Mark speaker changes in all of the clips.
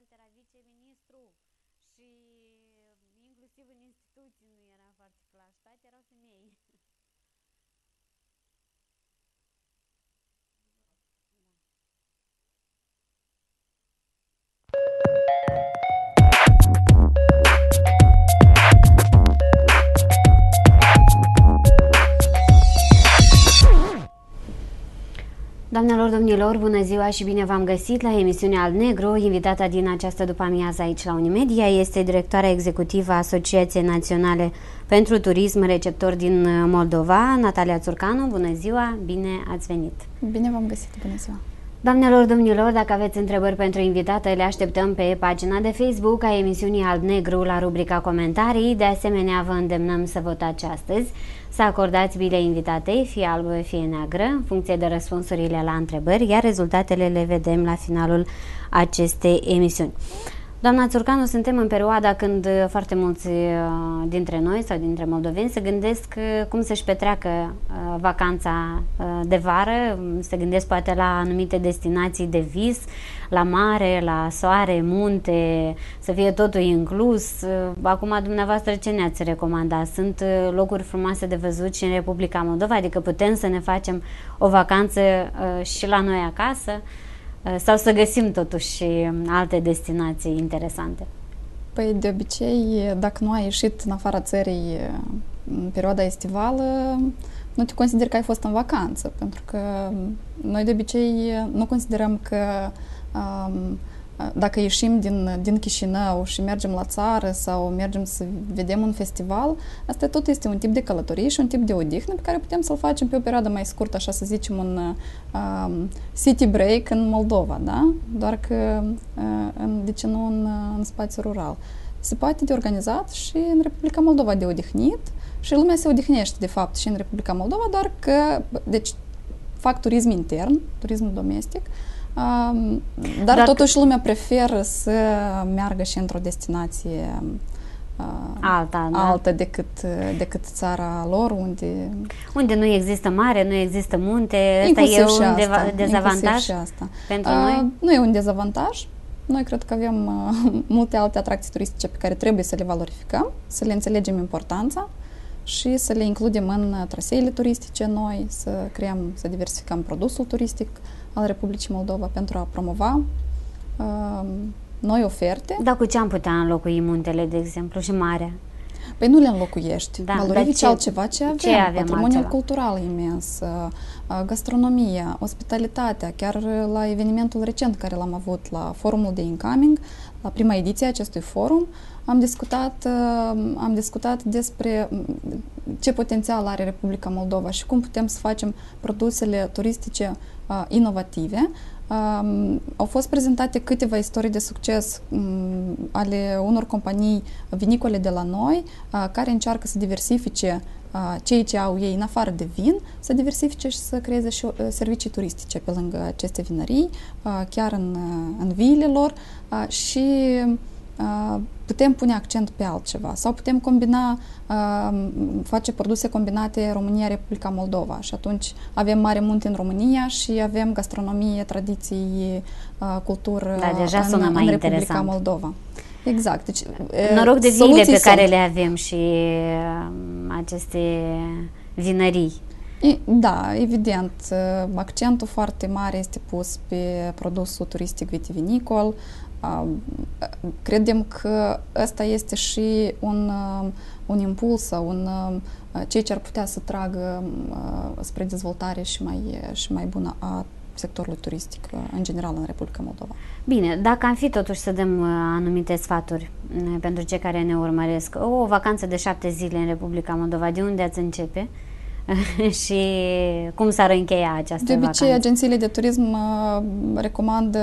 Speaker 1: era viceministru și inclusiv în instituții nu era foarte flash, toate erau femei. Doamnelor, domnilor, bună ziua și bine v-am găsit la emisiunea Alb Negru. Invitata din această după-amiază aici la Unimedia este directoarea executivă a Asociației Naționale pentru Turism Receptor din Moldova, Natalia Țurcanu. Bună ziua, bine ați venit!
Speaker 2: Bine v-am găsit, bună ziua!
Speaker 1: Doamnelor, domnilor, dacă aveți întrebări pentru invitată, le așteptăm pe pagina de Facebook a emisiunii Alb Negru la rubrica comentarii. De asemenea, vă îndemnăm să votați astăzi, să acordați bile invitatei, fie albă, fie neagră, în funcție de răspunsurile la întrebări, iar rezultatele le vedem la finalul acestei emisiuni. Doamna Țurcanu, suntem în perioada când foarte mulți dintre noi sau dintre moldoveni se gândesc cum să-și petreacă vacanța de vară, se gândesc poate la anumite destinații de vis, la mare, la soare, munte, să fie totul inclus. Acum, dumneavoastră, ce ne-ați recomanda? Sunt locuri frumoase de văzut și în Republica Moldova, adică putem să ne facem o vacanță și la noi acasă? Sau să găsim totuși alte destinații interesante?
Speaker 2: Păi, de obicei, dacă nu ai ieșit în afara țării în perioada estivală, nu te consideri că ai fost în vacanță, pentru că noi de obicei nu considerăm că dacă ieșim din Chișinău și mergem la țară sau mergem să vedem un festival, asta tot este un tip de călătorie și un tip de odihnă pe care putem să-l facem pe o perioadă mai scurtă, așa să zicem, un city break în Moldova, da? Doar că, de ce nu în spațiu rural? Se poate de organizat și în Republica Moldova de odihnit și lumea se odihnește, de fapt, și în Republica Moldova, doar că, deci, fac turism intern, turism domestic, dar totuși lumea preferă să meargă și într-o destinație altă decât țara lor,
Speaker 1: unde nu există mare, nu există munte. Asta e un dezavantaj pentru noi?
Speaker 2: Nu e un dezavantaj. Noi cred că avem multe alte atracții turistice pe care trebuie să le valorificăm, să le înțelegem importanța și să le includem în traseele turistice noi, să diversificăm produsul turistic al Republicii Moldova pentru a promova noi oferte.
Speaker 1: Dar cu ce am putea înlocui muntele, de exemplu, și marea?
Speaker 2: Păi nu le înlocuiești. Valorifici altceva ce avem. Patrimoniul cultural imens, gastronomia, ospitalitatea. Chiar la evenimentul recent care l-am avut la forumul de incoming, la prima ediție a acestui forum, am discutat despre ce potențial are Republica Moldova și cum putem să facem produsele turistice inovative. Au fost prezentate câteva istorii de succes ale unor companii vinicole de la noi care încearcă să diversifice ceea ce au ei în afară de vin, să diversifice și să creeze și servicii turistice pe lângă aceste vinării, chiar în viile lor și putem pune accent pe altceva sau putem combina, face produse combinate România-Republica Moldova și atunci avem mare munte în România și avem gastronomie, tradiții, cultură în Republica Moldova. Exact. Deci,
Speaker 1: noroc de viile pe care le avem și aceste vinării.
Speaker 2: Da, evident, accentul foarte mare este pus pe produsul turistic vitivinicol. Credem că ăsta este și un impuls sau ceea ce ar putea să tragă spre dezvoltare și mai bună a sectorului turistic în general în Republica Moldova.
Speaker 1: Bine, dacă am fi totuși să dăm anumite sfaturi pentru cei care ne urmăresc, o vacanță de 7 zile în Republica Moldova, de unde ați începe? Și cum s-ar încheia această vacanță?
Speaker 2: De obicei, agențiile de turism recomandă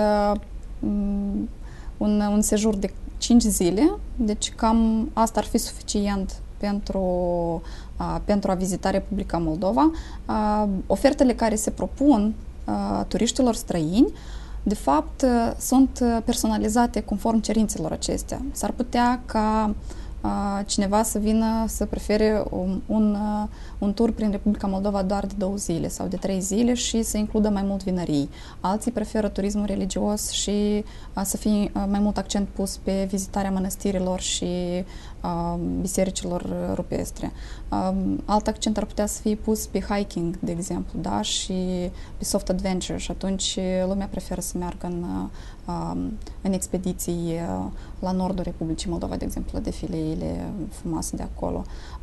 Speaker 2: un sejur de 5 zile, deci cam asta ar fi suficient pentru a vizita Republica Moldova. Ofertele care se propun turiștilor străini, de fapt, sunt personalizate conform cerințelor acestea. S-ar putea ca cineva să vină să prefere un tur prin Republica Moldova doar de 2 zile sau de 3 zile și să includă mai mult vinării. Alții preferă turismul religios și să fie mai mult accent pus pe vizitarea mănăstirilor și bisericilor rupestre. Alt accent ar putea să fie pus pe hiking, de exemplu, da? Și pe soft adventure și atunci lumea preferă să meargă în expediții la nordul Republicii Moldova, de exemplu, la defilele frumoase de acolo.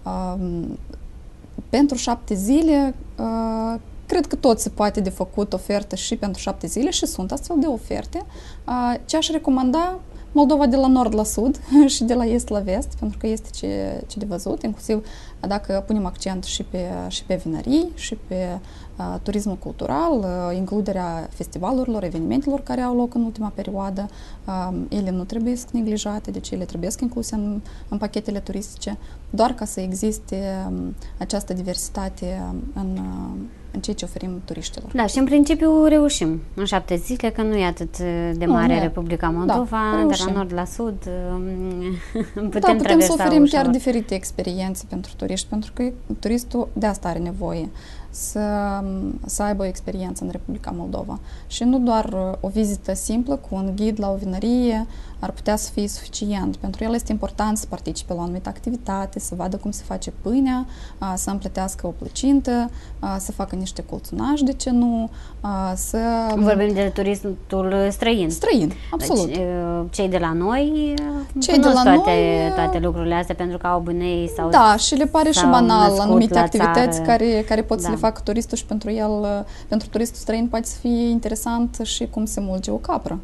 Speaker 2: Pentru 7 zile, cred că tot se poate de făcut ofertă și pentru 7 zile și sunt astfel de oferte. Ce aș recomanda? Moldova de la nord la sud și de la est la vest, pentru că este ce de văzut, inclusiv dacă punem accent și pe vinării, și pe turismul cultural, includerea festivalurilor, evenimentelor care au loc în ultima perioadă, ele nu trebuie să neglijate, deci ele trebuie să incluse în pachetele turistice, doar ca să existe această diversitate în ceea ce oferim turiștilor.
Speaker 1: Da, și în principiu reușim în 7 zile, că nu e atât de mare Republica Moldova, de la nord la sud putem
Speaker 2: să oferim
Speaker 1: ușor.
Speaker 2: chiar diferite experiențe pentru turiști, pentru că turistul de asta are nevoie, să aibă o experiență în Republica Moldova. Și nu doar o vizită simplă cu un ghid la o vinărie ar putea să fie suficient. Pentru el este important să participe la o anumită activitate, să vadă cum se face pâinea, să împletească o plăcintă, să facă niște colțunași, de ce nu, să...
Speaker 1: Vorbim de turismul străin.
Speaker 2: Străin, absolut.
Speaker 1: Deci, cei de la noi toate lucrurile astea pentru că au bunei sau...
Speaker 2: Da, și le pare și banal anumite activități care pot să le facă turistul și pentru el, pentru turistul străin poate să fie interesant și cum se mulge o capră.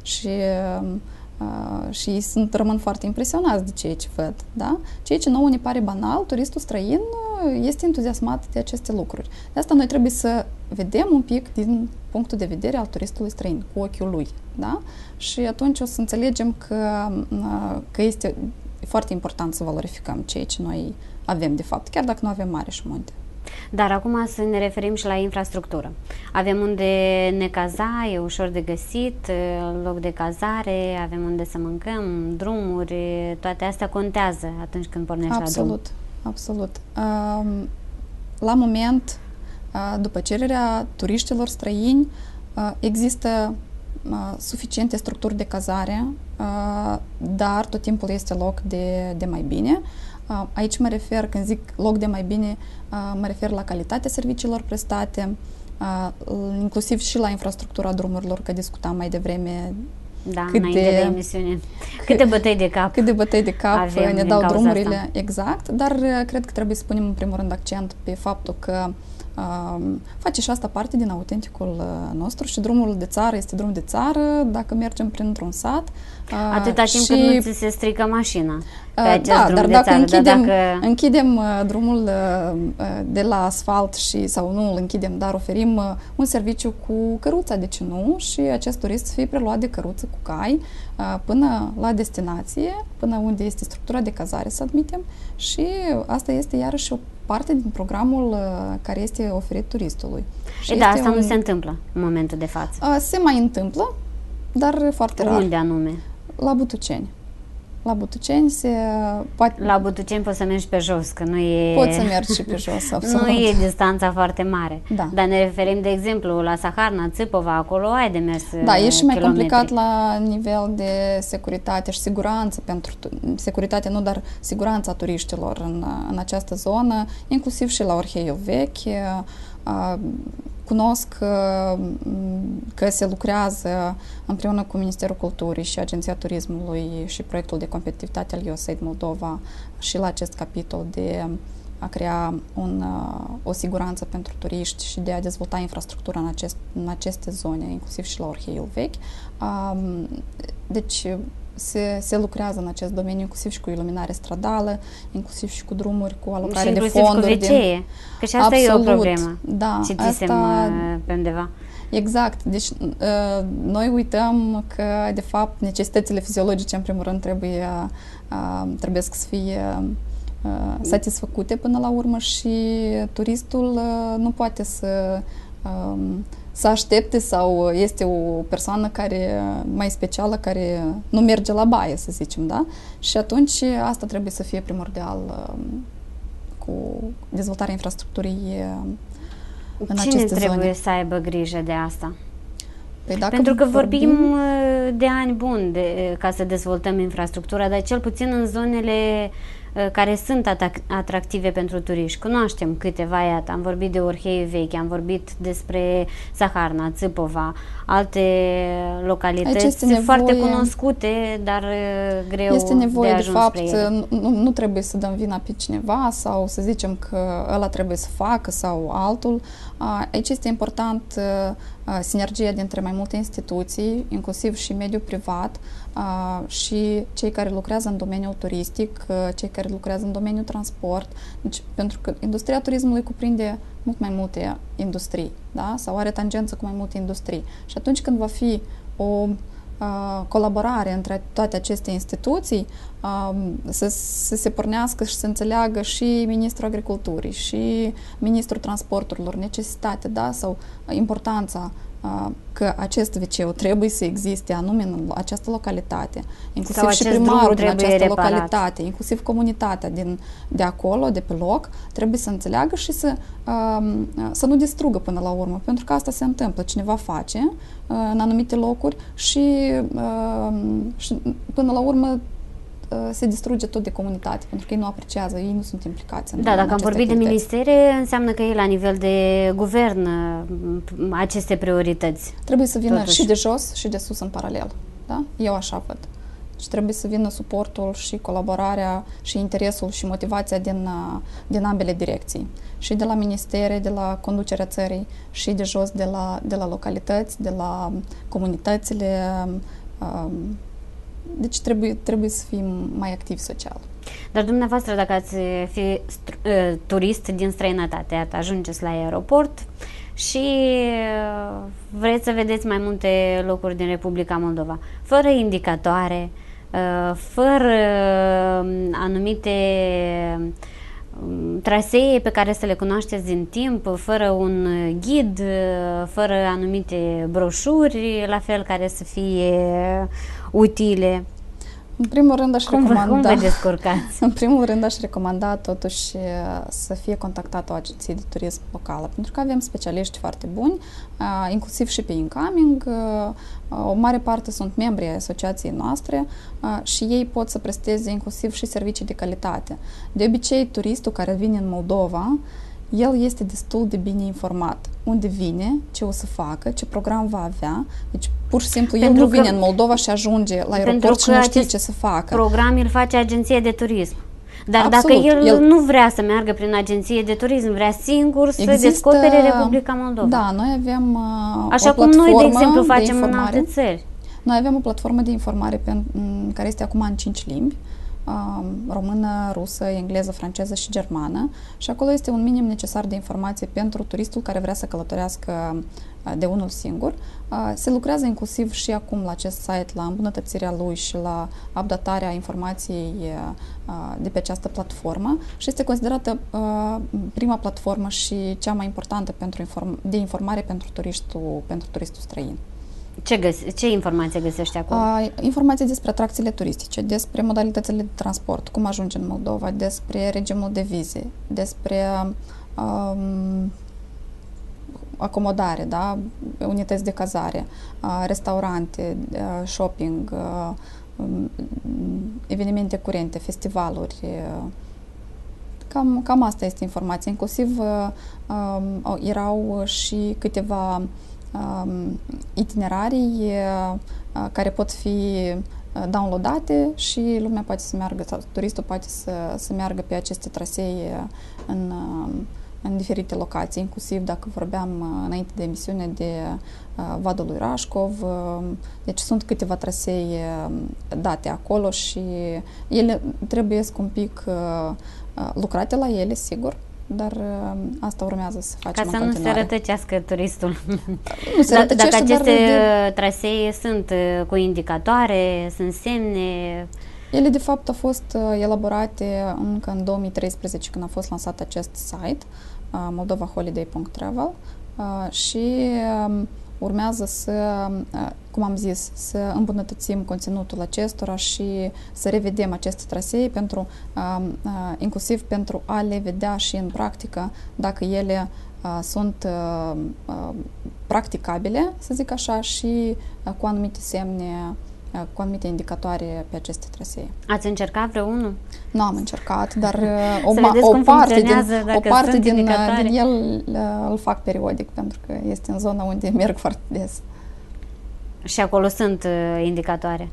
Speaker 2: Și ei rămân foarte impresionați de ceea ce văd. Da? Ceea ce nouă ne pare banal, turistul străin este entuziasmat de aceste lucruri. De asta noi trebuie să vedem un pic din punctul de vedere al turistului străin, cu ochiul lui. Da? Și atunci o să înțelegem că este foarte important să valorificăm ceea ce noi avem de fapt, chiar dacă nu avem mare și munte.
Speaker 1: Dar acum să ne referim și la infrastructură. Avem unde ne caza, e ușor de găsit, loc de cazare, avem unde să mâncăm, drumuri, toate astea contează atunci când pornești la drum.
Speaker 2: Absolut. La moment, după cererea turiștilor străini, există suficiente structuri de cazare, dar tot timpul este loc de mai bine. Aici mă refer, când zic loc de mai bine, mă refer la calitatea serviciilor prestate, inclusiv și la infrastructura drumurilor, că discutam mai devreme.
Speaker 1: Da, înainte de emisiune. Câte bătăi de cap.
Speaker 2: Câte bătăi de cap ne dau drumurile. Asta. Exact, dar cred că trebuie să punem în primul rând accent pe faptul că face și asta parte din autenticul nostru și drumul de țară este drum de țară dacă mergem printr-un sat.
Speaker 1: Atâta timp cât nu ți se strică mașina pe acest drum
Speaker 2: dar
Speaker 1: de
Speaker 2: dacă
Speaker 1: țară.
Speaker 2: închidem drumul de la asfalt sau nu îl închidem, dar oferim un serviciu cu căruța, de ce nu? Și acest turist să fie preluat de căruță cu cai până la destinație, până unde este structura de cazare, să admitem, și asta este iarăși o parte din programul care este oferit turistului.
Speaker 1: Da, asta nu se întâmplă în momentul de față.
Speaker 2: Se mai întâmplă, dar foarte rar.
Speaker 1: Unde anume?
Speaker 2: La Butuceni. La Butuceni poate...
Speaker 1: La Butuceni poți să mergi pe jos, că nu e...
Speaker 2: Poți să mergi și pe jos, absolut.
Speaker 1: Nu e distanța foarte mare.
Speaker 2: Da.
Speaker 1: Dar ne referim, de exemplu, la Saharna, Țipova, acolo ai de mers
Speaker 2: Da, e și mai complicat la nivel de securitate și siguranță securitate nu, dar siguranța turiștilor în această zonă, inclusiv și la Orheiul Vechi. Cunosc că se lucrează împreună cu Ministerul Culturii și Agenția Turismului și proiectul de competitivitate al USAID Moldova și la acest capitol de a crea o siguranță pentru turiști și de a dezvolta infrastructura în aceste zone, inclusiv și la Orheiul Vechi. Deci se lucrează în acest domeniu, inclusiv și cu iluminare stradală, inclusiv și cu drumuri, cu alocare de fonduri.
Speaker 1: Și cu WC-e, că și asta e o problemă.
Speaker 2: Da,
Speaker 1: citisem pe undeva.
Speaker 2: Exact. Deci noi uităm că, de fapt, necesitățile fiziologice, în primul rând, trebuie să fie satisfăcute până la urmă și turistul nu poate să să aștepte sau este o persoană care mai specială, care nu merge la baie, să zicem, da? Și atunci asta trebuie să fie primordial cu dezvoltarea infrastructurii în
Speaker 1: Cine
Speaker 2: aceste
Speaker 1: trebuie
Speaker 2: zone.
Speaker 1: să aibă grijă de asta?
Speaker 2: Păi dacă
Speaker 1: Pentru că vorbim de ani buni ca să dezvoltăm infrastructura, dar cel puțin în zonele care sunt atractive pentru turiști. Cunoaștem câteva, iată, am vorbit de Orhei Vechi, am vorbit despre Saharna, Țâpova, alte localități foarte cunoscute, dar greu
Speaker 2: este nevoie
Speaker 1: de ajuns
Speaker 2: fapt,
Speaker 1: spre ele.
Speaker 2: Nu trebuie să dăm vina pe cineva sau să zicem că ăla trebuie să facă sau altul. Aici este important sinergia dintre mai multe instituții, inclusiv și mediul privat, și cei care lucrează în domeniul turistic, cei care lucrează în domeniul transport. Deci, pentru că industria turismului cuprinde mult mai multe industrii, da? Sau are tangență cu mai multe industrii. Și atunci când va fi o colaborare între toate aceste instituții, să se pornească și să înțeleagă și Ministrul Agriculturii și Ministrul Transporturilor necesitatea, da? Sau importanța că acest WC trebuie să existe anume în această localitate, inclusiv și primarul din această localitate, inclusiv comunitatea de acolo, de pe loc, trebuie să înțeleagă și să nu distrugă până la urmă, pentru că asta se întâmplă, cineva face în anumite locuri și până la urmă se distruge tot de comunitate, pentru că ei nu apreciază, ei nu sunt implicați în
Speaker 1: dacă am vorbit
Speaker 2: activități.
Speaker 1: de ministere, înseamnă că e la nivel de guvern aceste priorități.
Speaker 2: Trebuie să vină
Speaker 1: totuși
Speaker 2: și de jos și de sus în paralel. Da? Eu așa văd. Și trebuie să vină suportul și colaborarea și interesul și motivația din ambele direcții. Și de la ministere, de la conducerea țării, și de jos de la localități, de la comunitățile. Deci trebuie să fim mai activi social.
Speaker 1: Dar dumneavoastră, dacă ați fi turist din străinătate, iată, ajungeți la aeroport și vreți să vedeți mai multe locuri din Republica Moldova, fără indicatoare, fără anumite trasee pe care să le cunoașteți din timp, fără un ghid, fără anumite broșuri, la fel, care să fie utile.
Speaker 2: În primul rând aș recomanda...
Speaker 1: Cum vă descurcați?
Speaker 2: În primul rând aș recomanda totuși să fie contactată o agenție de turism locală, pentru că avem specialiști foarte buni, inclusiv și pe incoming. O mare parte sunt membri ai asociației noastre și ei pot să presteze inclusiv și servicii de calitate. De obicei, turistul care vine în Moldova, el este destul de bine informat. Unde vine, ce o să facă, ce program va avea. Deci, pur și simplu, el nu vine în Moldova și ajunge la aeroport și nu știe ce să facă.
Speaker 1: Program îl face agenția de turism. Dar
Speaker 2: Absolut.
Speaker 1: Dacă el nu vrea să meargă prin agenție de turism, vrea singur să descopere Republica Moldova.
Speaker 2: Da, noi avem
Speaker 1: așa
Speaker 2: o
Speaker 1: cum noi, de exemplu, facem
Speaker 2: în
Speaker 1: alte țări.
Speaker 2: Noi avem o platformă de informare care este acum în 5 limbi. Română, rusă, engleză, franceză și germană, și acolo este un minim necesar de informație pentru turistul care vrea să călătorească de unul singur. Se lucrează inclusiv și acum la acest site, la îmbunătățirea lui și la updatarea informației de pe această platformă și este considerată prima platformă și cea mai importantă de informare pentru turistul străin.
Speaker 1: Ce informație găsești acolo?
Speaker 2: Informații despre atracțiile turistice, despre modalitățile de transport, cum ajunge în Moldova, despre regimul de vize, despre acomodare, da? Unități de cazare, restaurante, shopping, evenimente curente, festivaluri. Cam asta este informația. Inclusiv erau și câteva itinerarii care pot fi downloadate și lumea poate să meargă, sau turistul poate să meargă pe aceste trasee în diferite locații, inclusiv dacă vorbeam înainte de emisiune de Vadul lui Rașcov. Deci sunt câteva trasee date acolo și ele trebuie un pic lucrate la ele, sigur. Dar asta urmează să facem în continuare.
Speaker 1: Ca să nu se rătăcească turistul.
Speaker 2: Nu se rătăcește,
Speaker 1: dacă aceste trasee sunt cu indicatoare, sunt semne...
Speaker 2: Ele, de fapt, au fost elaborate încă în 2013, când a fost lansat acest site, moldovaholiday.travel, și urmează să, cum am zis, să îmbunătățim conținutul acestora și să revedem aceste trasee pentru, inclusiv pentru a le vedea și în practică dacă ele sunt practicabile, să zic așa, și cu anumite semne, cu anumite indicatoare pe aceste trasee.
Speaker 1: Ați încercat vreunul?
Speaker 2: Nu am încercat, dar
Speaker 1: o parte
Speaker 2: din el îl fac periodic, pentru că este în zona unde merg foarte des.
Speaker 1: Și acolo sunt indicatoare?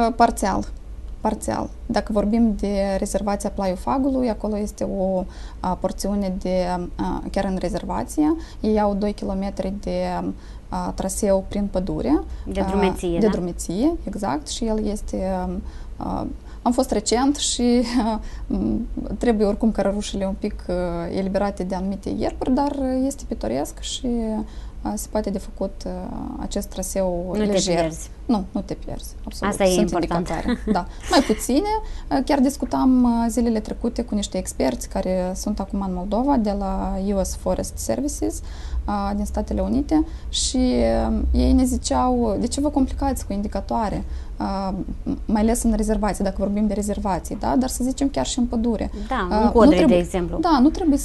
Speaker 2: Parțial. Dacă vorbim de rezervația Plaiul-Fagului, acolo este o porțiune chiar în rezervație. Ei au 2 km de traseu prin pădure.
Speaker 1: De drumeție,
Speaker 2: de drumeție, exact. Și el este... Am fost recent și trebuie oricum cărărușele un pic eliberate de anumite ierburi, dar este pitoresc și se poate de făcut acest traseu lejer.
Speaker 1: Te pierzi.
Speaker 2: Nu te pierzi, absolut.
Speaker 1: Asta e important.
Speaker 2: Da. Mai puține. Chiar discutam zilele trecute cu niște experți care sunt acum în Moldova, de la US Forest Services din Statele Unite, și ei ne ziceau, de ce vă complicați cu indicatoare, mai ales în rezervații, dacă vorbim de rezervații, da? Dar să zicem chiar și în pădure.
Speaker 1: Da, în codre, de exemplu.
Speaker 2: Da, nu trebuie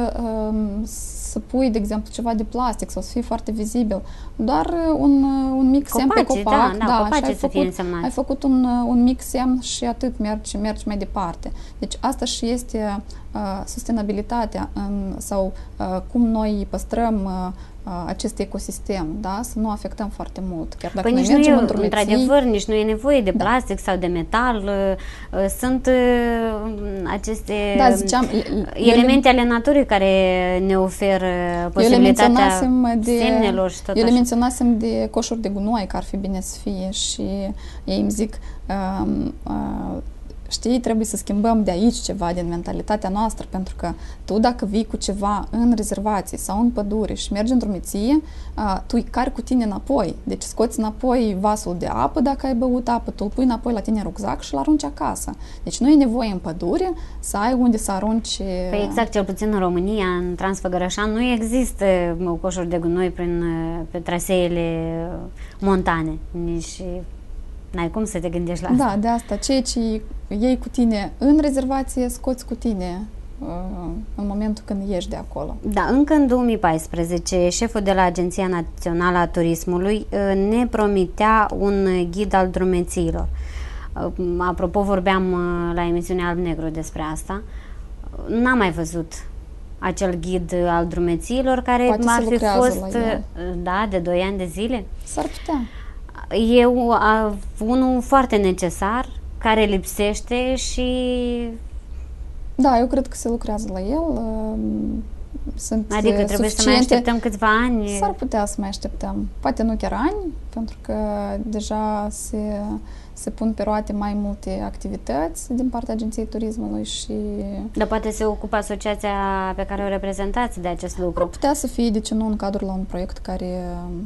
Speaker 2: să pui, de exemplu, ceva de plastic sau să fie foarte vizibil, doar un mic semn pe copac.
Speaker 1: Copacii să fie însemnați.
Speaker 2: Ai făcut un mic semn și atât, mergi mai departe. Deci asta și este sustenabilitatea sau cum noi păstrăm acest ecosistem, da? Să nu afectăm foarte mult. Chiar dacă
Speaker 1: nici
Speaker 2: noi mergem
Speaker 1: într-adevăr, nici nu e nevoie de plastic sau de metal. Sunt aceste elemente ale naturii care ne oferă posibilitatea semnelor și tot așa.
Speaker 2: Eu le menționasem de coșuri de gunoi, că ar fi bine să fie, și ei îmi zic știi, trebuie să schimbăm de aici ceva din mentalitatea noastră, pentru că tu dacă vii cu ceva în rezervație sau în pădure și mergi în drumeție, tu îi cari cu tine înapoi. Deci scoți înapoi vasul de apă dacă ai băut apă, tu îl pui înapoi la tine în rucsac și îl arunci acasă. Deci nu e nevoie în pădure să ai unde să arunci...
Speaker 1: Păi exact, cel puțin în România, în Transfăgărășan, nu există coșuri de gunoi pe traseele montane. Nici... N-ai cum să te gândești la asta.
Speaker 2: Da, de asta. Ceea ce iei cu tine în rezervație, scoți cu tine în momentul când ieși de acolo.
Speaker 1: Da, încă în 2014, șeful de la Agenția Națională a Turismului ne promitea un ghid al drumețiilor. Apropo, vorbeam la emisiunea Alb-Negru despre asta. N-am mai văzut acel ghid al drumețiilor care
Speaker 2: poate
Speaker 1: ar fi fost de 2 ani de zile.
Speaker 2: S-ar putea.
Speaker 1: E unul foarte necesar, care lipsește și...
Speaker 2: Da, eu cred că se lucrează la el.
Speaker 1: Adică trebuie să mai așteptăm câțiva ani?
Speaker 2: S-ar putea să mai așteptăm. Poate nu chiar ani, pentru că deja se pun pe roate mai multe activități din partea Agenției Turismului și...
Speaker 1: Dar poate se ocupă asociația pe care o reprezentați de acest lucru?
Speaker 2: Ar putea să fie, de ce nu, în cadrul la un proiect care...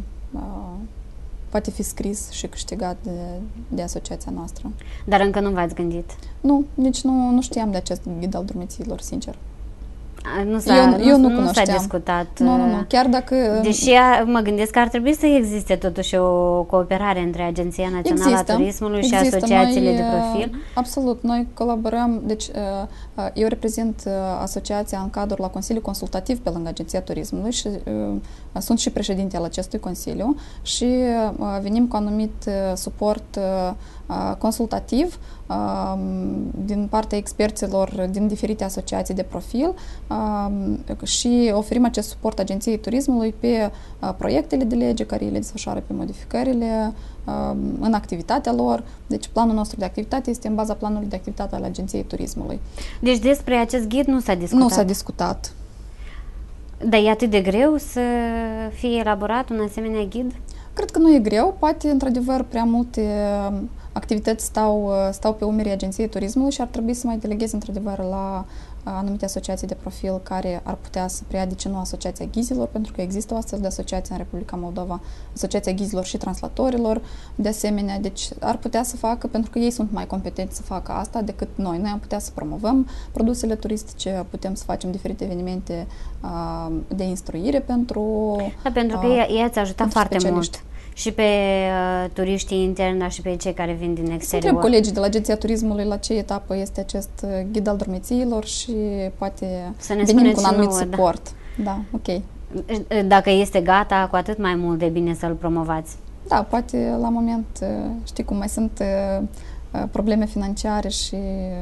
Speaker 2: poate fi scris și câștigat de asociația noastră.
Speaker 1: Dar încă nu v-ați gândit?
Speaker 2: Nu, nici nu știam de acest ghid al drumețiilor, sincer.
Speaker 1: Nu s-a discutat.
Speaker 2: Nu. Chiar dacă...
Speaker 1: Deși mă gândesc că ar trebui să existe totuși o cooperare între Agenția Națională a Turismului și asociațiile de profil.
Speaker 2: Absolut. Noi colaborăm. Deci, eu reprezint asociația în cadrul la Consiliul Consultativ pe lângă Agenția Turismului și sunt și președinte al acestui consiliu și venim cu anumit suport consultativ din partea experților din diferite asociații de profil și oferim acest suport Agenției Turismului pe proiectele de lege care le desfășoară, pe modificările în activitatea lor. Deci planul nostru de activitate este în baza planului de activitate al Agenției Turismului.
Speaker 1: Deci despre acest ghid nu s-a discutat?
Speaker 2: Nu s-a discutat.
Speaker 1: Dar e atât de greu să fie elaborat un asemenea ghid?
Speaker 2: Cred că nu e greu. Poate, într-adevăr, prea multe activități stau pe umerii Agenției Turismului și ar trebui să mai deleghezi, într-adevăr, la anumite asociații de profil care ar putea să preia, de ce nu, Asociația Ghizilor, pentru că există o astfel de asociație în Republica Moldova, Asociația Ghizilor și Translatorilor, de asemenea, deci ar putea să facă, pentru că ei sunt mai competenți să facă asta decât noi. Noi am putea să promovăm produsele turistice, putem să facem diferite evenimente de instruire pentru...
Speaker 1: Da, pentru că ei ați ajutat foarte mult. Și pe turiștii interni, dar și pe cei care vin din exterior.
Speaker 2: Întreb colegii de la Agenția Turismului la ce etapă este acest ghid al dormițiilor și poate venim cu un anumit suport. Da, ok.
Speaker 1: Dacă este gata, cu atât mai mult de bine să-l promovați.
Speaker 2: Da, poate la moment, știi cum, mai sunt probleme financiare și,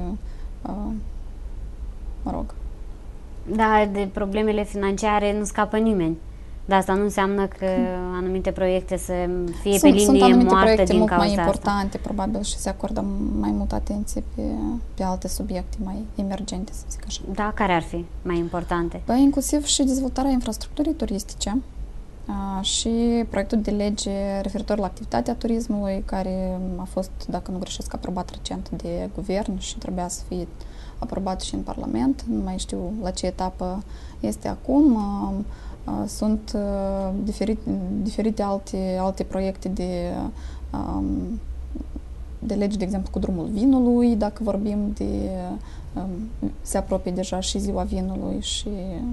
Speaker 2: mă rog.
Speaker 1: Da, de problemele financiare nu scapă nimeni. Dar asta nu înseamnă că anumite proiecte să fie pe linie
Speaker 2: sunt anumite
Speaker 1: moartă
Speaker 2: proiecte
Speaker 1: din
Speaker 2: mult
Speaker 1: cauza
Speaker 2: mai
Speaker 1: asta.
Speaker 2: importante, probabil, și se acordă mai multă atenție pe alte subiecte mai emergente, să zic așa.
Speaker 1: Da, care ar fi mai importante?
Speaker 2: Păi, inclusiv și dezvoltarea infrastructurii turistice și proiectul de lege referitor la activitatea turismului, care a fost, dacă nu greșesc, aprobat recent de guvern și trebuia să fie aprobat și în Parlament. Nu mai știu la ce etapă este acum. Sunt diferite alte proiecte de legi, de exemplu, cu drumul vinului, dacă vorbim de... se apropie deja și ziua vinului și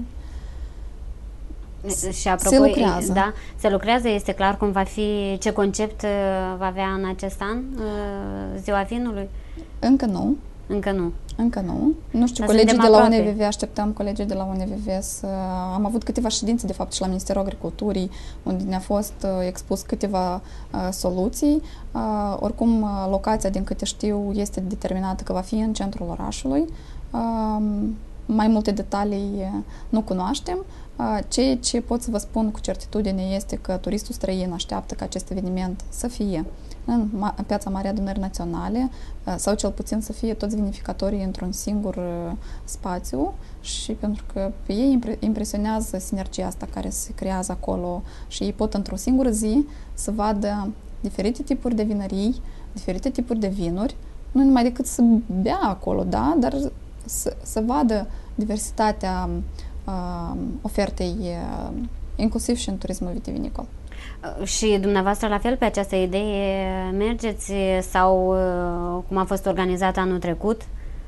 Speaker 1: apropo,
Speaker 2: se lucrează.
Speaker 1: Da, se lucrează, este clar cum va fi, ce concept va avea în acest an ziua vinului?
Speaker 2: Încă nu.
Speaker 1: Încă nu.
Speaker 2: Încă nu. Nu știu, colegii de la UNVV, așteptăm colegii de la UNVV să... Am avut câteva ședințe, de fapt, și la Ministerul Agriculturii, unde ne-a fost expus câteva soluții. Oricum, locația, din câte știu, este determinată că va fi în centrul orașului. Mai multe detalii nu cunoaștem. Ceea ce pot să vă spun cu certitudine este că turistul străin așteaptă ca acest eveniment să fie în Piața Mare Adunării Naționale sau cel puțin să fie toți vinificatorii într-un singur spațiu, și pentru că pe ei impresionează sinergia asta care se creează acolo și ei pot într-o singură zi să vadă diferite tipuri de vinării, diferite tipuri de vinuri, nu numai decât să bea acolo, da, dar să vadă diversitatea ofertei, inclusiv și în turismul vitivinicol.
Speaker 1: Și dumneavoastră la fel pe această idee mergeți sau cum a fost organizat anul trecut?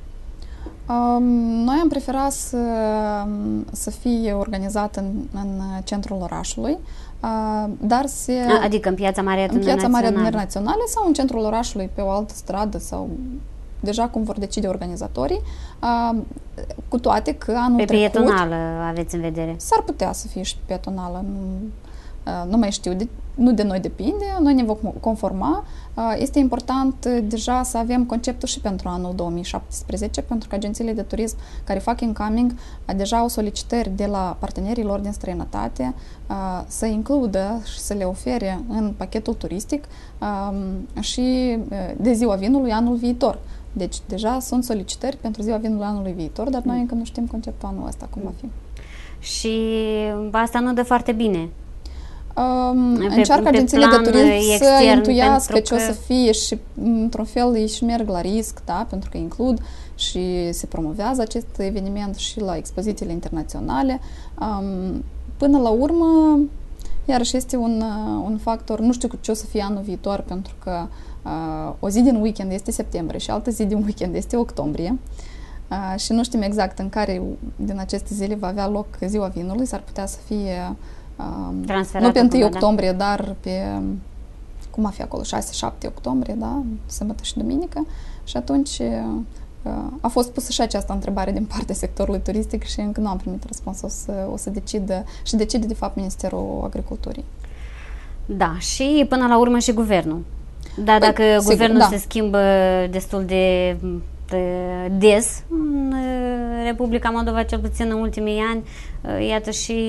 Speaker 2: Noi am preferat să fie organizat în centrul orașului, dar
Speaker 1: adică în Piața Mare Adunării
Speaker 2: Naționale sau în centrul orașului pe o altă stradă sau deja cum vor decide organizatorii, cu toate că anul trecut...
Speaker 1: Pe pietonală aveți în vedere?
Speaker 2: S-ar putea să fie și pietonală, nu mai știu, nu de noi depinde, noi ne vom conforma. Este important deja să avem conceptul și pentru anul 2017, pentru că agențiile de turism care fac incoming deja au solicitări de la partenerii lor din străinătate să includă și să le ofere în pachetul turistic și de ziua vinului anul viitor. Deci deja sunt solicitări pentru ziua vinului anului viitor, dar noi încă nu știm conceptul anul ăsta cum va fi.
Speaker 1: Și asta nu dă foarte bine.
Speaker 2: Încearcă agențiile de turism să intuiască ce o să fie și într-un fel ei și merg la risc, da, pentru că includ și se promovează acest eveniment și la expozițiile internaționale. Până la urmă, iarăși este un factor, nu știu ce o să fie anul viitor, pentru că o zi din weekend este septembrie și altă zi din weekend este octombrie. Și nu știm exact în care din aceste zile va avea loc ziua vinului, s-ar putea să fie nu pe 1 octombrie, dar pe, cum a fi acolo, 6-7 octombrie, da, sâmbătă și duminică. Și atunci a fost pusă și această întrebare din partea sectorului turistic și încă nu am primit răspuns. O să decidă și decide, de fapt, Ministerul Agriculturii.
Speaker 1: Da, și până la urmă și guvernul. Da, dacă guvernul se schimbă destul de des în Republica Moldova, cel puțin în ultimii ani, iată și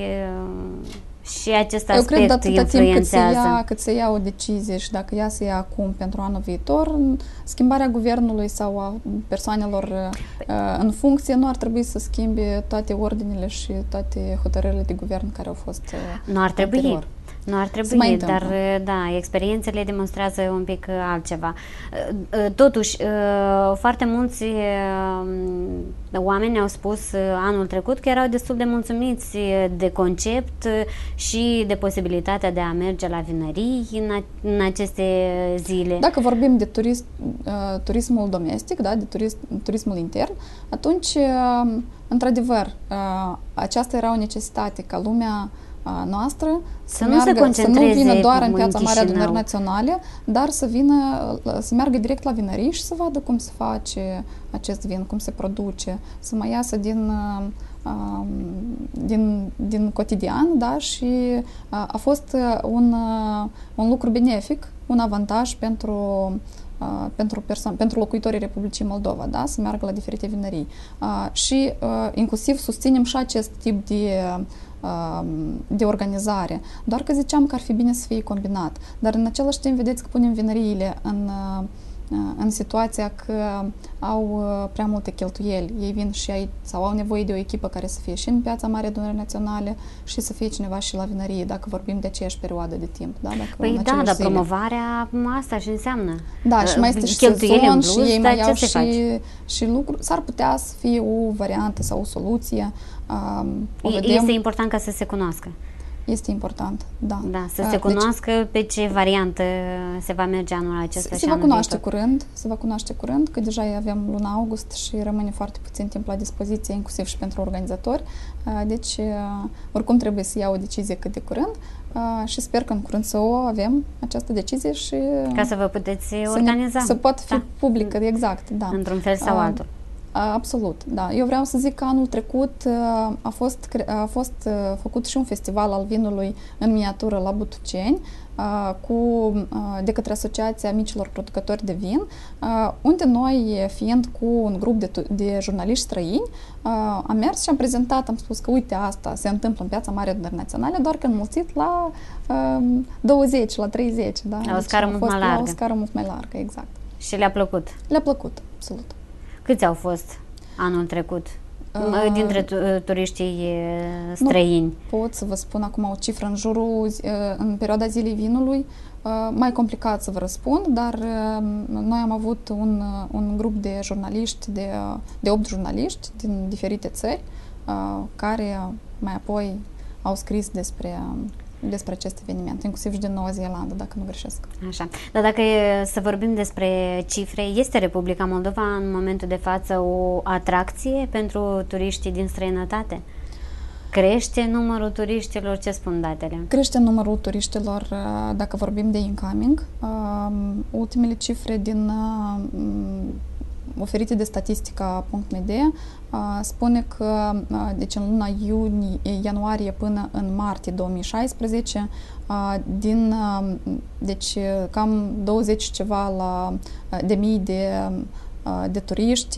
Speaker 1: acest aspect influențează. Eu cred că atâta timp
Speaker 2: cât se ia o decizie și dacă ea se ia acum pentru anul viitor, schimbarea guvernului sau a persoanelor în funcție nu ar trebui să schimbe toate ordinele și toate hotărârile de guvern care au fost
Speaker 1: Nu ar trebui.
Speaker 2: anterior.
Speaker 1: Nu ar trebui, dar da, experiențele demonstrează un pic altceva. Totuși, foarte mulți oameni au spus anul trecut că erau destul de mulțumiți de concept și de posibilitatea de a merge la vinării în aceste zile.
Speaker 2: Dacă vorbim de turismul domestic, da, de turismul intern, atunci, într-adevăr, aceasta era o necesitate ca lumea noastră să nu vină doar în Piața Mare Adunări Naționale, dar să meargă direct la vinării și să vadă cum se face acest vin, cum se produce, să mai iasă din cotidian, da, și a fost un lucru benefic, un avantaj pentru locuitorii Republicii Moldova, da, să meargă la diferite vinării. Și inclusiv susținem și acest tip de organizare. Doar că ziceam că ar fi bine să fie combinat. Dar în același timp, vedeți că punem vinăriile în situația că au prea multe cheltuieli. Ei vin și aici sau au nevoie de o echipă care să fie și în Piața Mare Adunări Naționale și să fie cineva și la vinărie, dacă vorbim de aceeași perioadă de timp. Da?
Speaker 1: Păi da, dar promovarea asta și înseamnă.
Speaker 2: Da, și mai este și sezon și ei mai iau și lucruri. S-ar putea să fie o variantă sau o soluție.
Speaker 1: Este important ca să se cunoască.
Speaker 2: Este important, da.
Speaker 1: Da, să se cunoască pe ce variantă se va merge anul acesta.
Speaker 2: Se va cunoaște curând, că deja avem luna august și rămâne foarte puțin timp la dispoziție, inclusiv și pentru organizatori. Deci, oricum trebuie să iau o decizie cât de curând și sper că în curând să o avem, această decizie și...
Speaker 1: Ca să vă puteți organiza.
Speaker 2: Să pot fi publică, exact, da.
Speaker 1: Într-un fel sau altul.
Speaker 2: Absolut, da. Eu vreau să zic că anul trecut a fost făcut și un festival al vinului în miniatură la Butuceni de către Asociația Micilor Producători de Vin, unde noi, fiind cu un grup de jurnaliști străini, am mers și am prezentat, am spus că uite, asta se întâmplă în Piața Mare Adunări Naționale, doar că înmulțit la 20, la 30. Da?
Speaker 1: La o scară mult mai largă.
Speaker 2: La o scară mult mai largă, exact.
Speaker 1: Și le-a plăcut?
Speaker 2: Le-a plăcut, absolut.
Speaker 1: Câți au fost anul trecut dintre turiștii străini?
Speaker 2: Nu pot să vă spun acum o cifră în perioada Zilei Vinului. Mai complicat să vă răspund, dar noi am avut un grup de jurnaliști, de 8 jurnaliști din diferite țări, care mai apoi au scris despre acest eveniment, inclusiv și din Noua Zeelandă, dacă nu greșesc.
Speaker 1: Așa. Dar dacă e să vorbim despre cifre, este Republica Moldova în momentul de față o atracție pentru turiștii din străinătate? Crește numărul turiștilor? Ce spun datele?
Speaker 2: Crește numărul turiștilor dacă vorbim de incoming. Ultimele cifre oferite de statistica.md spune că deci în luna ianuarie până în martie 2016 deci cam 20 ceva de mii de turiști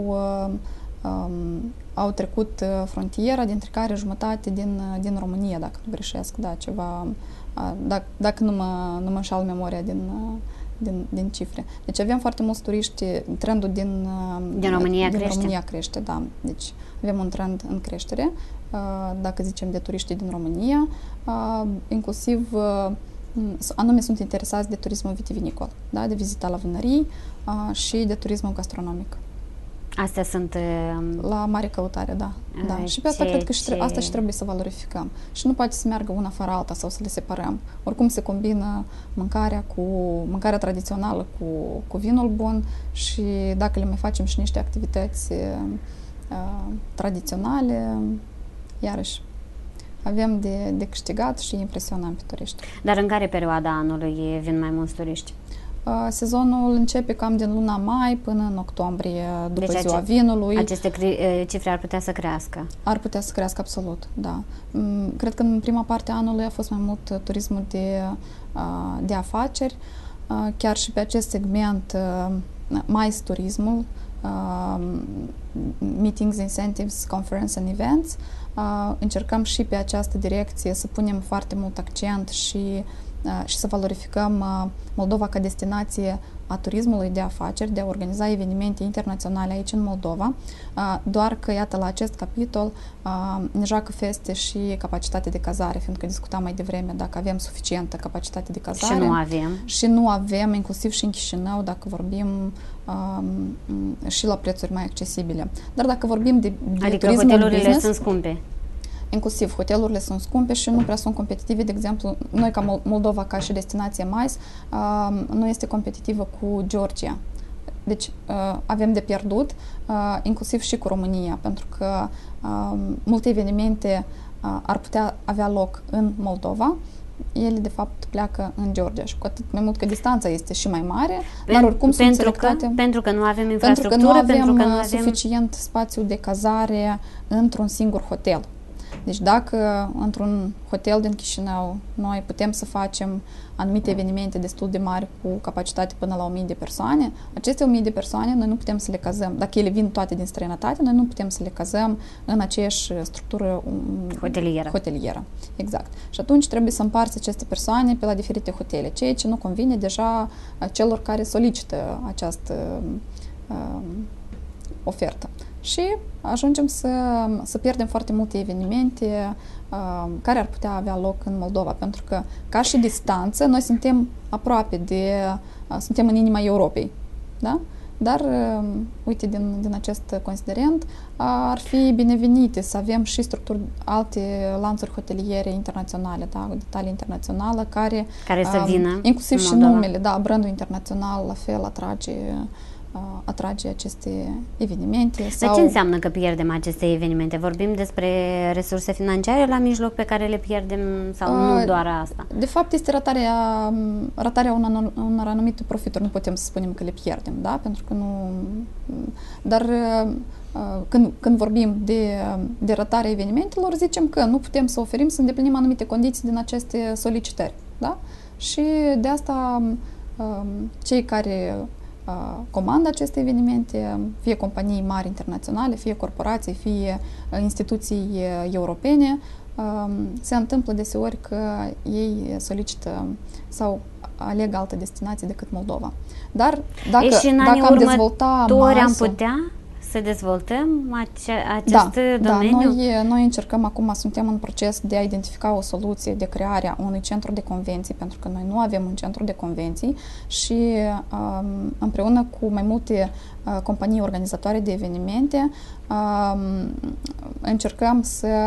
Speaker 2: au trecut frontiera, dintre care jumătate din România, dacă nu greșesc, da, ceva, dacă nu mă înșală memoria din cifre. Deci avem foarte mulți turiști, trendul din România crește, da. Deci avem un trend în creștere, dacă zicem de turiștii din România, inclusiv anume sunt interesați de turismul vitivinicol, da, de vizita la vânării și de turismul gastronomic.
Speaker 1: Astea sunt...
Speaker 2: La mare căutare, da. Da. Și pe asta cred că asta și trebuie să valorificăm. Și nu poate să meargă una fără alta sau să le separăm. Oricum se combină mâncarea tradițională cu vinul bun și dacă le mai facem și niște activități tradiționale, iarăși avem de câștigat și impresionăm pe turiști.
Speaker 1: Dar în care perioadă anului vin mai mulți turiști?
Speaker 2: Sezonul începe cam din luna mai până în octombrie, după ziua vinului.
Speaker 1: Aceste cifre ar putea să crească?
Speaker 2: Ar putea să crească, absolut, da. Cred că în prima parte a anului a fost mai mult turismul de afaceri, chiar și pe acest segment mais turismul, meetings, incentives, conference and events. Încercăm și pe această direcție să punem foarte mult accent și și să valorificăm Moldova ca destinație a turismului de afaceri, de a organiza evenimente internaționale aici în Moldova, doar că, iată, la acest capitol ne joacă feste și capacitatea de cazare, fiindcă discutam mai devreme dacă avem suficientă capacitate de cazare.
Speaker 1: Și nu avem.
Speaker 2: Și nu avem, inclusiv și în Chișinău, dacă vorbim și la prețuri mai accesibile. Dar dacă vorbim de
Speaker 1: adică
Speaker 2: turismul
Speaker 1: hotelurile
Speaker 2: business,
Speaker 1: sunt scumpe.
Speaker 2: Inclusiv hotelurile sunt scumpe și nu prea sunt competitive. De exemplu, noi ca Moldova, ca și destinație MICE, nu este competitivă cu Georgia. Deci avem de pierdut, inclusiv și cu România, pentru că multe evenimente ar putea avea loc în Moldova, ele de fapt pleacă în Georgia și cu atât mai mult că distanța este și mai mare, dar oricum sunt selectate.
Speaker 1: Pentru că nu avem infrastructură,
Speaker 2: pentru că nu avem suficient spațiu de cazare într-un singur hotel. Deci dacă într-un hotel din Chișinău noi putem să facem anumite evenimente destul de mari cu capacitate până la 1000 de persoane, aceste 1000 de persoane noi nu putem să le cazăm. Dacă ele vin toate din străinătate, noi nu putem să le cazăm în aceeași structură hotelieră. Exact. Și atunci trebuie să împarți aceste persoane pe la diferite hotele, ceea ce nu convine deja celor care solicită această ofertă. Și ajungem să pierdem foarte multe evenimente care ar putea avea loc în Moldova, pentru că, ca și distanță, noi suntem aproape suntem în inima Europei, da? Dar, uite, din acest considerent, ar fi binevenite să avem și alte lanțuri hoteliere internaționale, da? De talie internațională, care
Speaker 1: să vină
Speaker 2: inclusiv și numele, da, brandul internațional, la fel, atrage aceste evenimente.
Speaker 1: Dar ce înseamnă că pierdem aceste evenimente? Vorbim despre resurse financiare la mijloc pe care le pierdem sau nu doar asta?
Speaker 2: De fapt, este ratarea unor anumite profituri. Nu putem să spunem că le pierdem, da? Pentru că nu... Dar când vorbim de ratarea evenimentelor, zicem că nu putem să oferim, să îndeplinim anumite condiții din aceste solicitări, da? Și de asta cei care comandă aceste evenimente, fie companii mari internaționale, fie corporații, fie instituții europene, se întâmplă deseori că ei solicită sau aleg altă destinație decât Moldova. Dar dacă am dezvolta
Speaker 1: am putea să dezvoltăm acest domeniu?
Speaker 2: Da, noi încercăm acum, suntem în proces de a identifica o soluție de crearea unui centru de convenții, pentru că noi nu avem un centru de convenții și împreună cu mai multe companii organizatoare de evenimente încercăm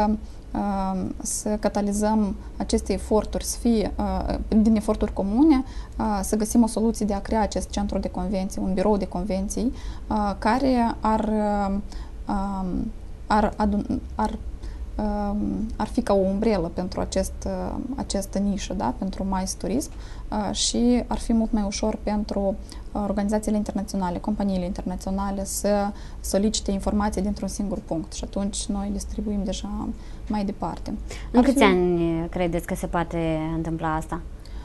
Speaker 2: să catalizăm aceste eforturi, să fie din eforturi comune, să găsim o soluție de a crea acest centru de convenții, un birou de convenții care ar fi ca o umbrelă pentru această nișă, da? Pentru MICE Turism și ar fi mult mai ușor pentru organizațiile internaționale, companiile internaționale să solicite informații dintr-un singur punct și atunci noi distribuim deja mai departe.
Speaker 1: În câți ani credeți că se poate întâmpla asta?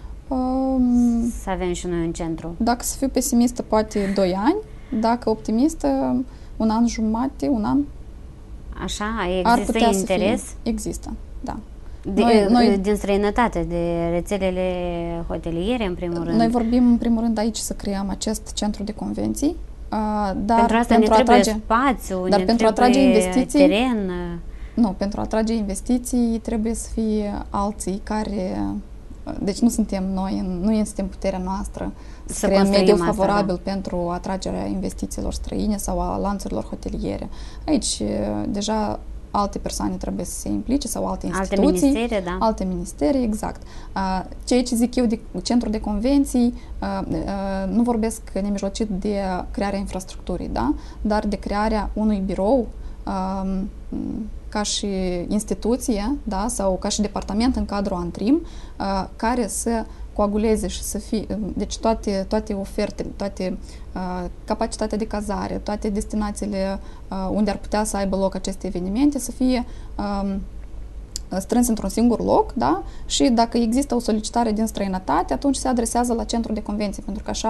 Speaker 1: Să avem și noi un centru?
Speaker 2: Dacă să fiu pesimistă, poate 2 ani, dacă optimistă, 1 an jumate, 1 an.
Speaker 1: Așa? Există interes?
Speaker 2: Există, da.
Speaker 1: Din străinătate, de rețelele hoteliere, în primul rând?
Speaker 2: Noi vorbim, în primul rând, aici să creăm acest centru de convenții. Dar
Speaker 1: pentru asta ne trebuie spațiu,
Speaker 2: dar pentru a atrage investiții,
Speaker 1: teren.
Speaker 2: Nu, pentru a atrage investiții trebuie să fie alții care... Deci nu suntem noi, nu este în puterea noastră să creăm mediul favorabil pentru atragerea investițiilor străine sau a lanțurilor hoteliere. Aici deja alte persoane trebuie să se implice sau alte instituții. Alte ministere, exact. Ceea ce zic eu de centru de convenții, nu vorbesc nemijlocit de crearea infrastructurii, da? Dar de crearea unui birou ca și instituție, da? Sau ca și departament în cadrul Antrim, care să coaguleze și să fie, deci toate ofertele, toate capacitatea de cazare, toate destinațiile unde ar putea să aibă loc aceste evenimente, să fie strâns într-un singur loc, da? Și dacă există o solicitare din străinătate, atunci se adresează la centrul de convenții, pentru că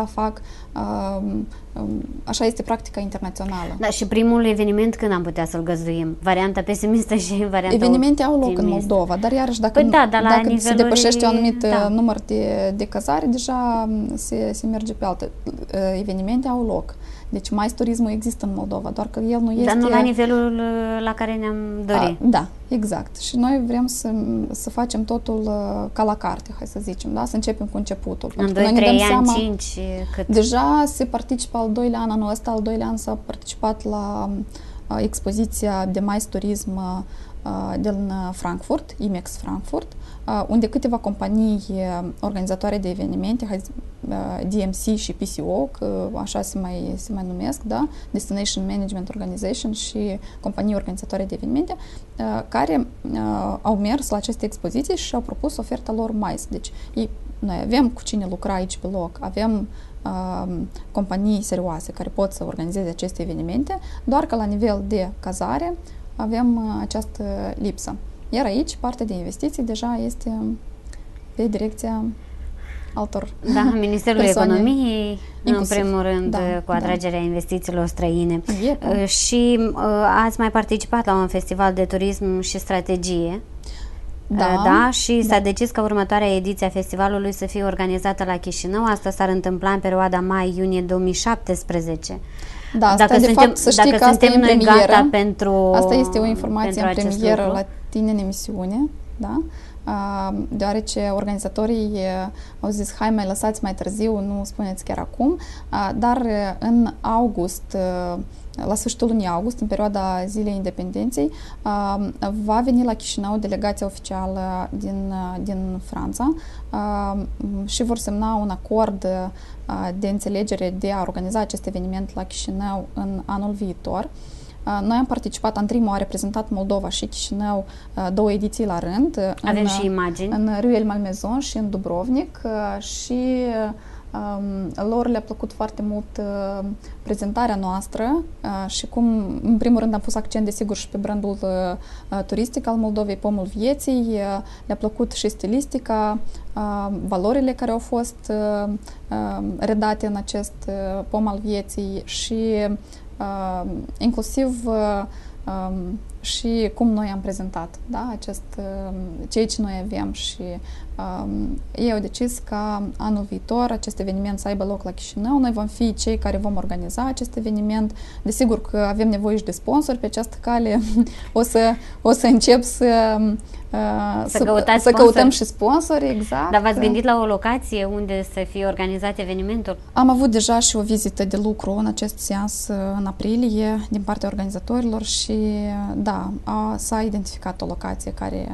Speaker 2: așa este practica internațională.
Speaker 1: Da, și primul eveniment când am putea să-l găzduim? Varianta pesimistă și varianta
Speaker 2: Evenimente au loc
Speaker 1: optimistă.
Speaker 2: în Moldova, dar iarăși dacă,
Speaker 1: dacă
Speaker 2: se depășește un anumit număr de cazare, deja se merge pe alte. Evenimente au loc. Deci mais turismul există în Moldova, doar că el nu este...
Speaker 1: Dar nu la nivelul la care ne-am dorit.
Speaker 2: Da, exact. Și noi vrem să facem totul ca la carte, hai să zicem, da? Să începem cu începutul.
Speaker 1: În 2, 3 ani, 5, cât?
Speaker 2: Deja se participă al doilea an, anul ăsta, al doilea an s-a participat la expoziția de mais turism din Frankfurt, IMEX Frankfurt, unde câteva companii organizatoare de evenimente, DMC și PCO, că așa se mai numesc, da? Destination Management Organization și companii organizatoare de evenimente, care au mers la aceste expoziții și au propus oferta lor mais. Deci noi avem cu cine lucra aici pe loc, avem companii serioase care pot să organizeze aceste evenimente, doar că la nivel de cazare avem această lipsă. Iar aici, partea de investiții deja este pe direcția altor
Speaker 1: Ministerul Economiei,
Speaker 2: inclusiv,
Speaker 1: în primul rând, cu atragerea investițiilor străine. Și ați mai participat la un festival de turism și strategie. Și s-a decis ca următoarea ediție a festivalului să fie organizată la Chișinău. Asta s-ar întâmpla în perioada mai-iunie 2017.
Speaker 2: Da, asta de fapt să știi că asta e în premieră. Asta este o informație în premieră la tine în emisiune, da? Deoarece organizatorii au zis, hai mai lăsați mai târziu, nu spuneți chiar acum, dar în august, la sfârșitul lunii august, în perioada Zilei Independenței, va veni la Chișinău delegația oficială din Franța și vor semna un acord de înțelegere de a organiza acest eveniment la Chișinău în anul viitor. Noi am participat, Antrim a reprezentat Moldova și Chișinău 2 ediții la rând.
Speaker 1: Avem și imagini.
Speaker 2: În Ruel Malmaison și în Dubrovnik și lor le-a plăcut foarte mult prezentarea noastră și cum, în primul rând, am pus accent, desigur, și pe brandul turistic al Moldovei, pomul vieții, le-a plăcut și stilistica, valorile care au fost redate în acest pom al vieții și inclusiv și cum noi am prezentat, da, ceea ce noi avem și ei au decis ca anul viitor acest eveniment să aibă loc la Chișinău. Noi vom fi cei care vom organiza acest eveniment. Desigur că avem nevoie și de sponsori pe această cale. O să încep să căutăm și sponsori, exact.
Speaker 1: Dar v-ați gândit la o locație unde să fie organizat evenimentul?
Speaker 2: Am avut deja și o vizită de lucru în acest sens în aprilie din partea organizatorilor și da, s-a identificat o locație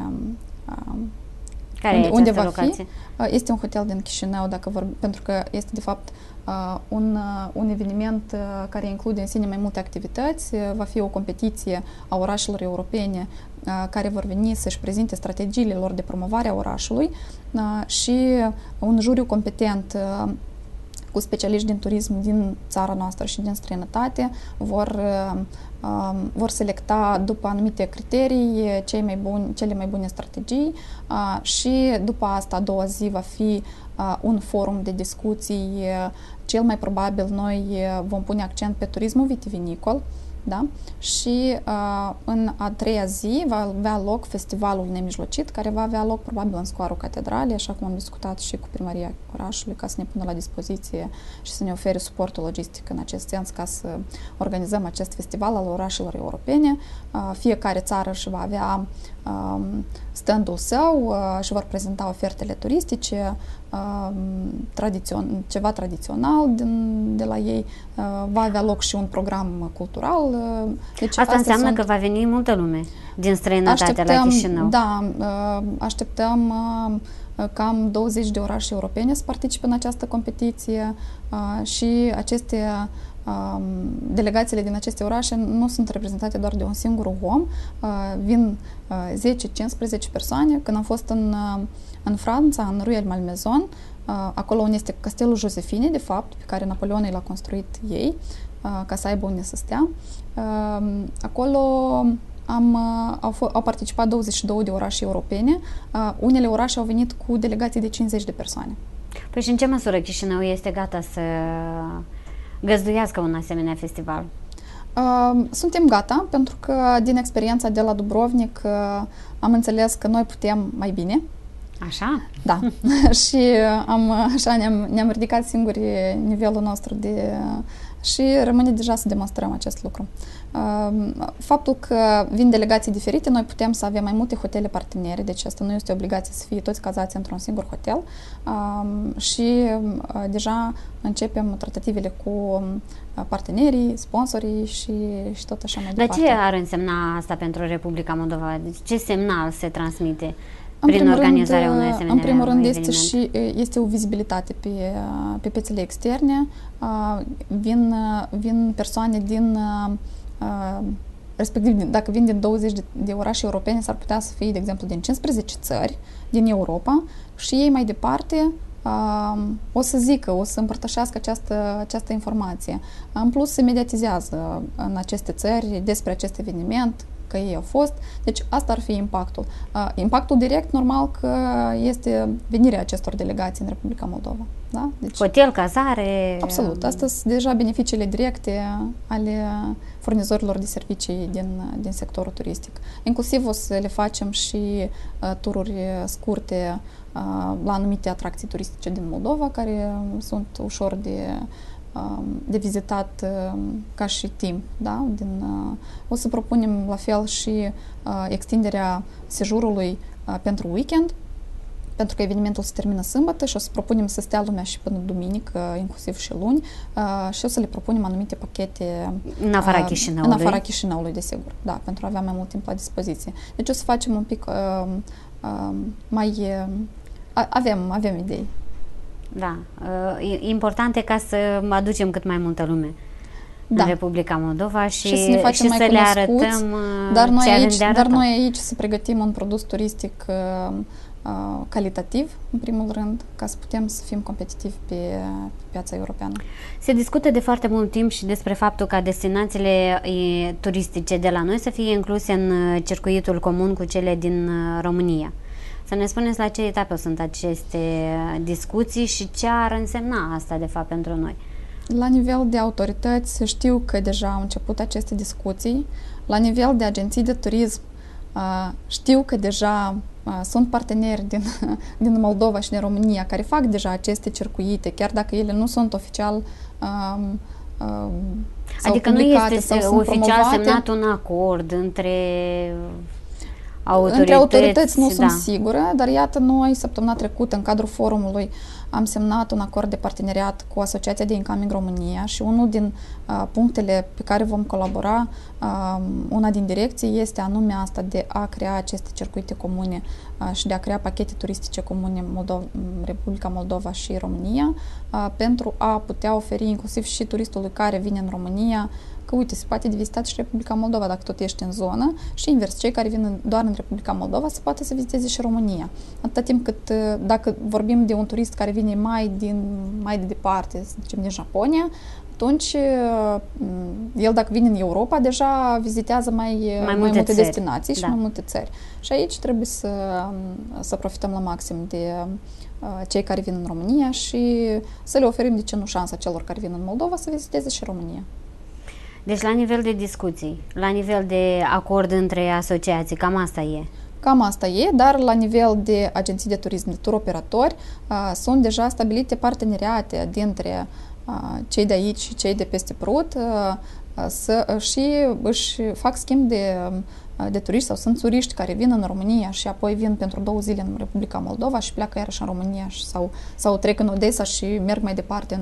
Speaker 2: unde va fi. Este un hotel din Chișinău, pentru că este de fapt un eveniment care include în sine mai multe activități. Va fi o competiție a orașelor europene care vor veni să-și prezinte strategiile lor de promovare a orașului și un juriu competent cu specialiști din turism din țara noastră și din străinătate vor selecta după anumite criterii cele mai bune strategii și după asta a doua zi va fi un forum de discuții. Cel mai probabil noi vom pune accent pe turismul vitivinicol, da? Și în a treia zi va avea loc festivalul nemijlocit, care va avea loc probabil în scoarul Catedralei, așa cum am discutat și cu primăria orașului, ca să ne pună la dispoziție și să ne ofere suportul logistic în acest sens, ca să organizăm acest festival al orașelor europene. Fiecare țară își va avea standul său și vor prezenta ofertele turistice, ceva tradițional de la ei, va avea loc și un program cultural.
Speaker 1: Deci asta înseamnă că va veni multă lume din străinătate la Chișinău.
Speaker 2: Da, așteptăm cam 20 de orașe europene să participe în această competiție și delegațiile din aceste orașe nu sunt reprezentate doar de un singur om, vin 10-15 persoane. Când am fost în Franța, în Ruel Malmaison, acolo unde este castelul Josefine, de fapt, pe care Napoleon l-a construit ei, ca să aibă unde să stea. Acolo Au participat 22 de orașe europene. Unele orașe au venit cu delegații de 50 de persoane.
Speaker 1: Păi și în ce măsură Chișinău este gata să găzduiască un asemenea festival?
Speaker 2: Suntem gata, pentru că din experiența de la Dubrovnik am înțeles că noi putem mai bine.
Speaker 1: Așa?
Speaker 2: Da. Și ne-am ridicat singuri nivelul nostru și rămâne deja să demonstrăm acest lucru. Faptul că vin delegații diferite, noi putem să avem mai multe hotele partenere, deci asta nu este obligație să fie toți cazați într-un singur hotel și deja începem tratativele cu partenerii, sponsorii și tot așa mai departe.
Speaker 1: Dar ce ar însemna asta pentru Republica Moldova? Ce semnal se transmite prin organizarea unui asemenea
Speaker 2: În primul rând
Speaker 1: eveniment?
Speaker 2: este o vizibilitate pe piețele externe. Vin persoane din respectiv, dacă vin din 20 de orașe europene, s-ar putea să fie, de exemplu, din 15 țări din Europa și ei mai departe o să zică, o să împărtășească această informație. În plus, se mediatizează în aceste țări despre acest eveniment, că ei au fost. Deci asta ar fi impactul. Impactul direct, normal, că este venirea acestor delegații în Republica Moldova. Da? Deci,
Speaker 1: hotel, cazare...
Speaker 2: Absolut. Astea sunt deja beneficiile directe ale furnizorilor de servicii din sectorul turistic. Inclusiv o să le facem și tururi scurte la anumite atracții turistice din Moldova, care sunt ușor de vizitat ca și timp. Da? O să propunem la fel și extinderea sejurului pentru weekend, pentru că evenimentul se termină sâmbătă și o să propunem să stea lumea și până duminică, inclusiv și luni, și o să le propunem anumite pachete
Speaker 1: în afara Chișinăului.
Speaker 2: În afara Chișinăului, desigur, da, pentru a avea mai mult timp la dispoziție. Deci o să facem un pic mai... Avem idei.
Speaker 1: Da, important e ca să aducem cât mai multă lume în Republica Moldova și să ne facem mai le arătăm ce avem de arătat.
Speaker 2: Dar noi aici să pregătim un produs turistic calitativ, în primul rând, ca să putem să fim competitivi pe piața europeană.
Speaker 1: Se discută de foarte mult timp și despre faptul ca destinațiile turistice de la noi să fie incluse în circuitul comun cu cele din România. Să ne spuneți la ce etape sunt aceste discuții și ce ar însemna asta, de fapt, pentru noi.
Speaker 2: La nivel de autorități știu că deja au început aceste discuții. La nivel de agenții de turism știu că deja sunt parteneri din Moldova și din România care fac deja aceste circuite, chiar dacă ele nu sunt oficial
Speaker 1: adică nu este oficial semnat un acord între autorități.
Speaker 2: Între autorități nu sunt sigură, dar iată, noi săptămâna trecută, în cadrul forumului, am semnat un acord de parteneriat cu Asociația de Incoming România și unul din punctele pe care vom colabora, una din direcții, este anume asta de a crea aceste circuite comune și de a crea pachete turistice comune Republica Moldova și România, pentru a putea oferi inclusiv și turistului care vine în România că, uite, se poate de vizitat și Republica Moldova dacă tot ești în zonă și invers, cei care vin doar în Republica Moldova se poate să viziteze și România. Atâta timp cât, dacă vorbim de un turist care vine mai de departe, să zicem, din Japonia, atunci el, dacă vine în Europa, deja vizitează mai multe destinații și mai multe țări. Și aici trebuie să profităm la maxim de cei care vin în România și să le oferim, de ce nu, șansa celor care vin în Moldova să viziteze și România.
Speaker 1: Deci la nivel de discuții, la nivel de acord între asociații, cam asta e.
Speaker 2: Cam asta e, dar la nivel de agenții de turism, de turoperatori, sunt deja stabilite parteneriate dintre cei de aici și cei de peste Prut și își fac schimb de turiști sau sunt turiști care vin în România și apoi vin pentru 2 zile în Republica Moldova și pleacă iarăși în România sau trec în Odessa și merg mai departe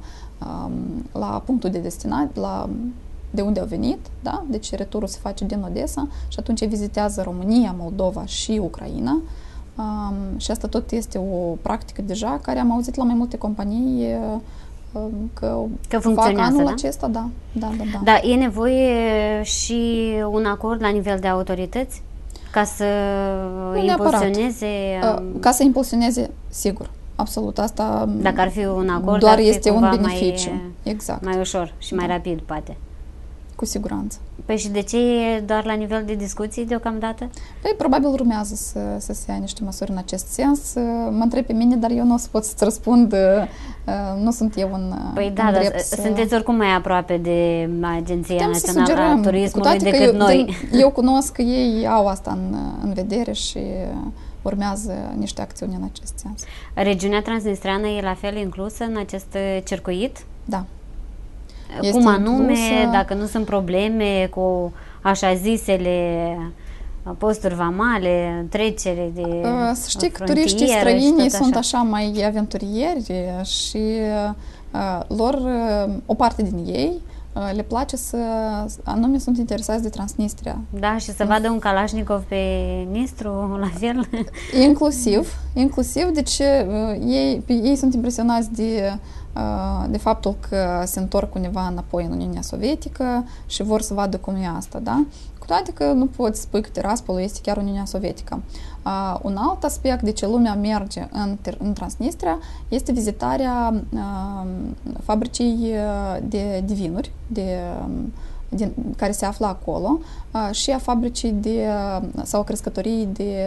Speaker 2: la punctul de destinație, de unde au venit, da? Deci returul se face din Odessa și atunci vizitează România, Moldova și Ucraina. Și asta tot este o practică deja care am auzit la mai multe companii că fac anul acesta, da.
Speaker 1: Dar e nevoie și un acord la nivel de autorități ca să impulsioneze?
Speaker 2: Ca să impulsioneze, sigur. Absolut, asta
Speaker 1: dacă ar fi un acord,
Speaker 2: doar este un beneficiu.
Speaker 1: Exact. Mai ușor și mai rapid, poate.
Speaker 2: Cu siguranță.
Speaker 1: Păi și de ce e doar la nivel de discuții deocamdată?
Speaker 2: Păi probabil urmează să se ia niște măsuri în acest sens. Mă întreb pe mine, dar eu nu o să pot să-ți răspund. Nu sunt eu în
Speaker 1: Păi da, dar sunteți oricum mai aproape de Agenția Națională a Turismului decât noi.
Speaker 2: Eu cunosc că ei au asta în vedere și urmează niște acțiuni în acest sens.
Speaker 1: Regiunea transnistreană e la fel inclusă în acest circuit?
Speaker 2: Da.
Speaker 1: Cum anume, dacă nu sunt probleme cu așa zisele posturi vamale, trecere de
Speaker 2: să știi că turiștii străini sunt așa mai aventurieri și lor, o parte din ei, le place anume sunt interesați de Transnistria.
Speaker 1: Da, și să vadă un Kalashnikov pe Nistru, la fel.
Speaker 2: Inclusiv, deci ei sunt impresionați de faptul că se întorc undeva înapoi în Uniunea Sovietică și vor să vadă cum e asta, da? Cu toate că nu poți spui că Tiraspolul este chiar Uniunea Sovietică. Un alt aspect de ce lumea merge în Transnistria este vizitarea fabricii de vinuri, care se află acolo, și a fabricii sau crescătorii de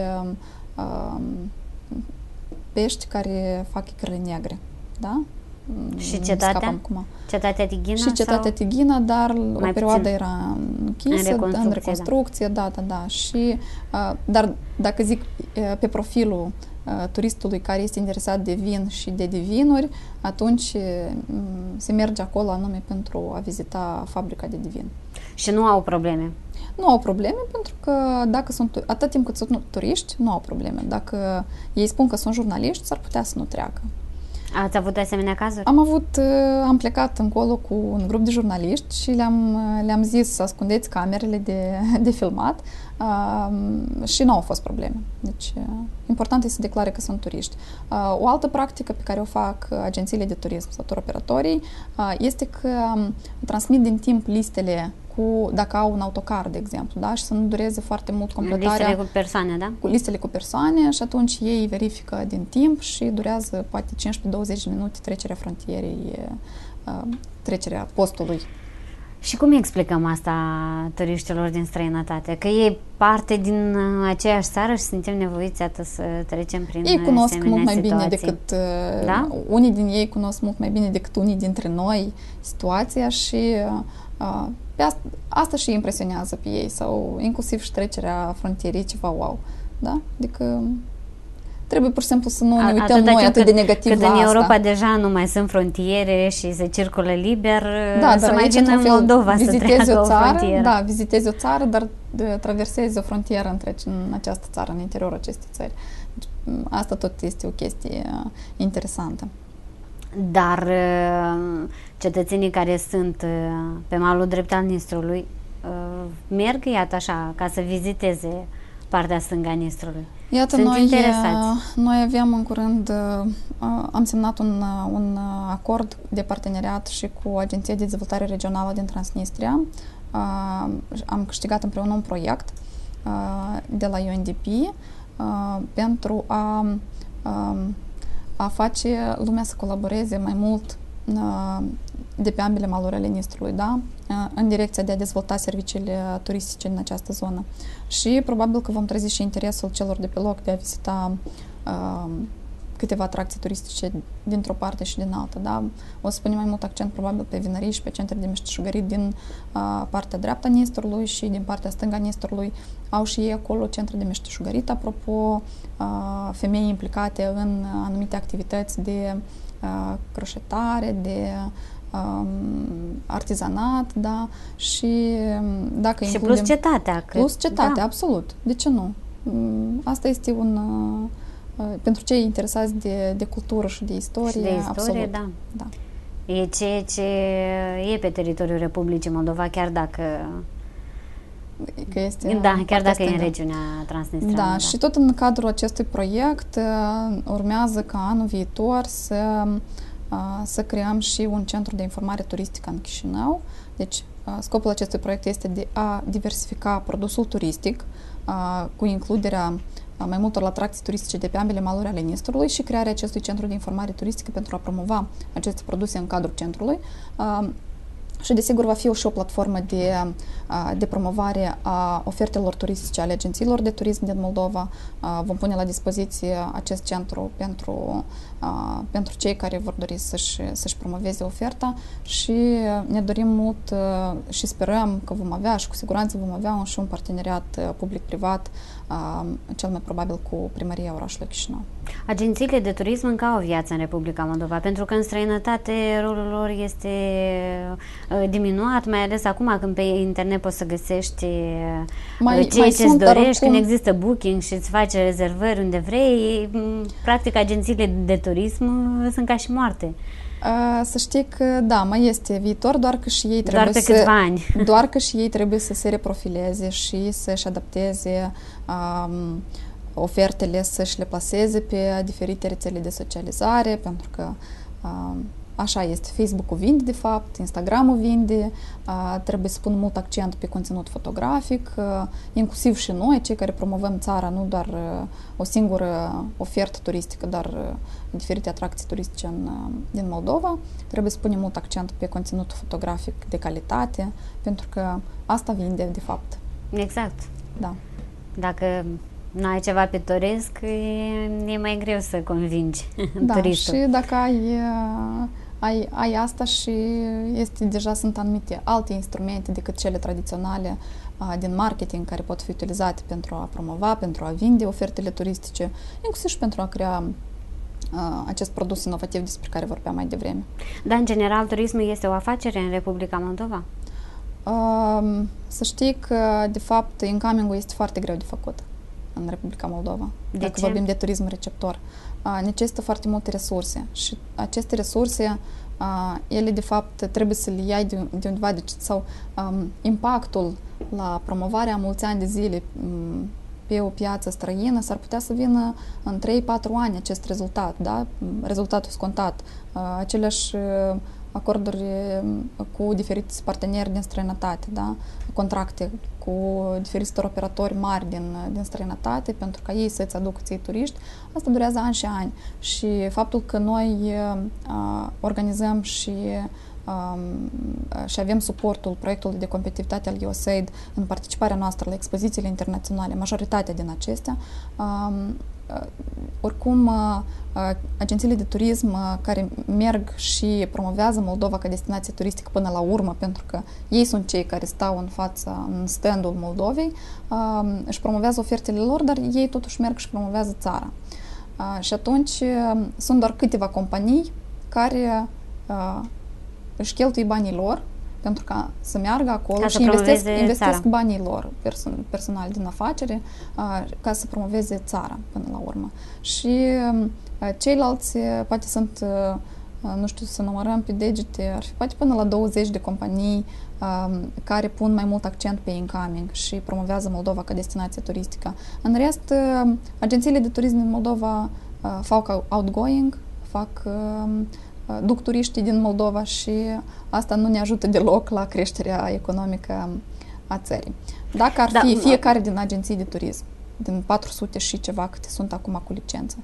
Speaker 2: pești care fac icre negre, da?
Speaker 1: Și cetatea Tighina?
Speaker 2: Și cetatea Tighina, dar o perioadă era închisă, în reconstrucție, da. Și, dar dacă zic pe profilul turistului care este interesat de vin și de vinuri, atunci se merge acolo anume pentru a vizita fabrica de vin.
Speaker 1: Și nu au probleme?
Speaker 2: Nu au probleme, pentru că dacă sunt, atât timp cât sunt turiști, nu au probleme. Dacă ei spun că sunt jurnaliști, s-ar putea să nu treacă.
Speaker 1: Ați avut asemenea cazuri?
Speaker 2: Am plecat încolo cu un grup de jurnaliști și le-am zis să ascundeți camerele de filmat și nu au fost probleme. Deci, important este să declare că sunt turiști. O altă practică pe care o fac agențiile de turism sau turoperatorii este că transmit din timp listele dacă au un autocar, de exemplu, da? Și să nu dureze foarte mult completarea.
Speaker 1: Listele cu persoane, da?
Speaker 2: Cu listele cu persoane și atunci ei verifică din timp și durează poate 15-20 minute trecerea frontierei, trecerea postului.
Speaker 1: Și cum explicăm asta turiștilor din străinătate? Că e parte din aceeași țară și suntem nevoiți atât să trecem prin
Speaker 2: ei cunosc mult mai
Speaker 1: situații.
Speaker 2: Bine decât
Speaker 1: da?
Speaker 2: Unii din ei cunosc mult mai bine decât unii dintre noi situația și pe asta și impresionează pe ei, sau inclusiv și trecerea frontierei, ceva wow. Da? Adică trebuie pur și simplu să nu ne uităm noi atât de negativ la asta.
Speaker 1: Cât în Europa deja nu mai sunt frontiere și se circulă liber,
Speaker 2: da,
Speaker 1: să mai vină în Moldova să treacă o frontieră.
Speaker 2: Da, vizitezi o țară, dar traversezi o frontieră în această țară, în interiorul acestei țări. Deci, asta tot este o chestie interesantă.
Speaker 1: Dar cetățenii care sunt pe malul drept al Nistrului merg, iată așa, ca să viziteze partea stângă a Nistrului.
Speaker 2: Iată, noi aveam în curând, am semnat un acord de parteneriat și cu Agenția de Dezvoltare Regională din Transnistria. Am câștigat împreună un proiect de la UNDP pentru a face lumea să colaboreze mai mult de pe ambele maluri ale Nistrului, da? În direcția de a dezvolta serviciile turistice în această zonă. Și probabil că vom trezi și interesul celor de pe loc de a vizita câteva atracții turistice dintr-o parte și din alta, da? O să punem mai mult accent probabil pe vinării și pe centre de meșteșugării din partea dreaptă a Nistrului și din partea stângă a Nistrului. Au și ei acolo centre de meșteșugărit, apropo, femei implicate în anumite activități de croșetare, de artizanat, da? Și dacă
Speaker 1: și
Speaker 2: includem...
Speaker 1: plus cetatea.
Speaker 2: Plus cetatea, da. Absolut. De ce nu? Asta este pentru cei interesați de cultură și de istorie,
Speaker 1: și de istorie,
Speaker 2: absolut.
Speaker 1: Da. E ceea ce e pe teritoriul Republicii Moldova, chiar dacă
Speaker 2: este
Speaker 1: chiar dacă e în regiunea Transnistria.
Speaker 2: Da, și tot în cadrul acestui proiect urmează ca anul viitor să creăm și un centru de informare turistică în Chișinău. Deci, scopul acestui proiect este de a diversifica produsul turistic cu includerea mai multor atracții turistice de pe ambele maluri ale Nistrului și crearea acestui centru de informare turistică pentru a promova aceste produse în cadrul centrului. și desigur va fi și o platformă de promovare a ofertelor turistice ale agențiilor de turism din Moldova. Vom pune la dispoziție acest centru pentru cei care vor dori să-și promoveze oferta și ne dorim mult și sperăm că vom avea și cu siguranță vom avea și un parteneriat public-privat, cel mai probabil cu Primăria orașului Chișinău.
Speaker 1: Agențiile de turism încă au o viață în Republica Moldova, pentru că în străinătate rolul lor este diminuat, mai ales acum când pe internet poți să găsești ceea ce îți dorești, când există booking și îți faci rezervări unde vrei. Practic, agențiile de turism sunt ca și moarte.
Speaker 2: Să știi că da, mai este viitor, doar că și ei trebuie
Speaker 1: câțiva ani.
Speaker 2: Doar că și ei trebuie să se reprofileze și să-și adapteze ofertele, să-și le plaseze pe diferite rețele de socializare, pentru că așa este. Facebook-ul vinde, de fapt, Instagram-ul vinde, trebuie să pun mult accent pe conținut fotografic, inclusiv și noi, cei care promovăm țara, nu doar o singură ofertă turistică, dar diferite atracții turistice din Moldova, trebuie să punem mult accent pe conținut fotografic de calitate, pentru că asta vinde, de fapt.
Speaker 1: Exact.
Speaker 2: Da.
Speaker 1: Dacă nu ai ceva pitoresc, e mai greu să convingi turistul.
Speaker 2: Și dacă ai asta și sunt anumite alte instrumente decât cele tradiționale din marketing care pot fi utilizate pentru a promova, pentru a vinde ofertele turistice, inclusiv și pentru a crea acest produs inovativ despre care vorbeam mai devreme.
Speaker 1: Dar, în general, turismul este o afacere în Republica Moldova?
Speaker 2: Să știi că, de fapt, incoming-ul este foarte greu de făcut în Republica Moldova. Dacă vorbim de turism receptor. Necesită foarte multe resurse și aceste resurse, ele, de fapt, trebuie să le iei de undeva, sau impactul la promovarea mulți ani de zile pe o piață străină s-ar putea să vină în 3-4 ani acest rezultat, da? Rezultatul scontat. Aceleași acorduri cu diferiți parteneri din străinătate, da? Contracte cu diferiți operatori mari din străinătate pentru ca ei să-ți aducă ție turiști. Asta durează ani și ani. Și faptul că noi organizăm și avem suportul proiectului de competitivitate al USAID în participarea noastră la expozițiile internaționale, majoritatea din acestea, oricum agențiile de turism care merg și promovează Moldova ca destinație turistică până la urmă, pentru că ei sunt cei care stau în stand-ul Moldovei, își promovează ofertele lor, dar ei totuși merg și promovează țara. Și atunci sunt doar câteva companii care își cheltuie banii lor pentru ca să meargă acolo și investesc banii lor personal din afacere ca să promoveze țara până la urmă. Și ceilalți poate sunt, nu știu, să numărăm pe degete, ar fi poate până la 20 de companii care pun mai mult accent pe incoming și promovează Moldova ca destinație turistică. În rest, agențiile de turism din Moldova fac outgoing, duc turiștii din Moldova și asta nu ne ajută deloc la creșterea economică a țării. Dacă ar fi fiecare din agenții de turism, din 400 și ceva câte sunt acum cu licență,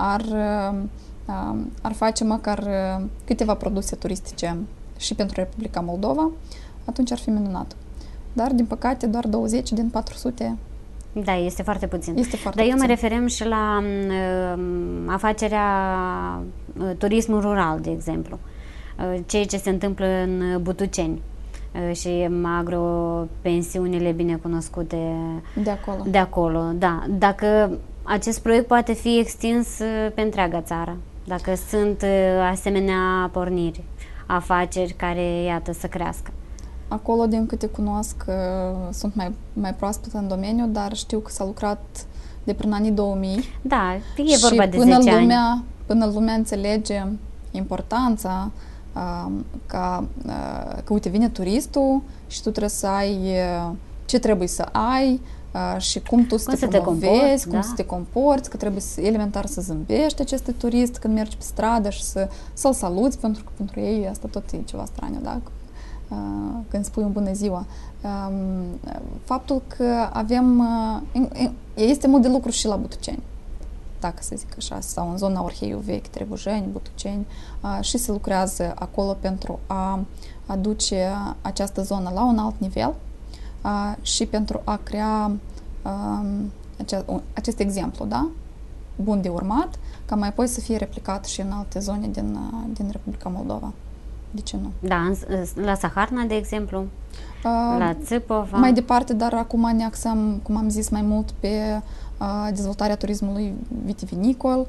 Speaker 2: ar face măcar câteva produse turistice și pentru Republica Moldova, atunci ar fi minunat. Dar, din păcate, doar 20 din 400.
Speaker 1: Da, este foarte puțin.
Speaker 2: Dar
Speaker 1: eu mă referem și la afacerea turismul rural, de exemplu. Ceea ce se întâmplă în Butuceni și agropensiunile binecunoscute de acolo. Da. Dacă acest proiect poate fi extins pe întreaga țară, dacă sunt asemenea porniri, afaceri care, iată, să crească.
Speaker 2: Acolo, din câte cunosc, sunt mai proaspăt în domeniu, dar știu că s-a lucrat de prin anii 2000.
Speaker 1: Da, e vorba de 10 ani.
Speaker 2: Până lumea înțelege importanța că uite, vine turistul și tu trebuie să ai ce trebuie să ai și cum tu să te promovezi, cum să te comporți, că trebuie elementar să zâmbești acestui turist când mergi pe stradă și să-l saluți, pentru că pentru ei asta tot e ceva straniu, da? Când spui un bună ziua. Faptul că avem... Este mult de lucru și la Butuceni. dacă să zic așa, sau în zona Orheiu Vechi, Trebujeni, Butuceni, și se lucrează acolo pentru a aduce această zonă la un alt nivel și pentru a crea acest exemplu, da? Bun de urmat, ca mai apoi să fie replicat și în alte zone din Republica Moldova. De ce nu?
Speaker 1: Da, la Saharna, de exemplu, la Țipova.
Speaker 2: Mai departe, dar acum ne axăm, cum am zis, mai mult pe dezvoltarea turismului vitivinicol.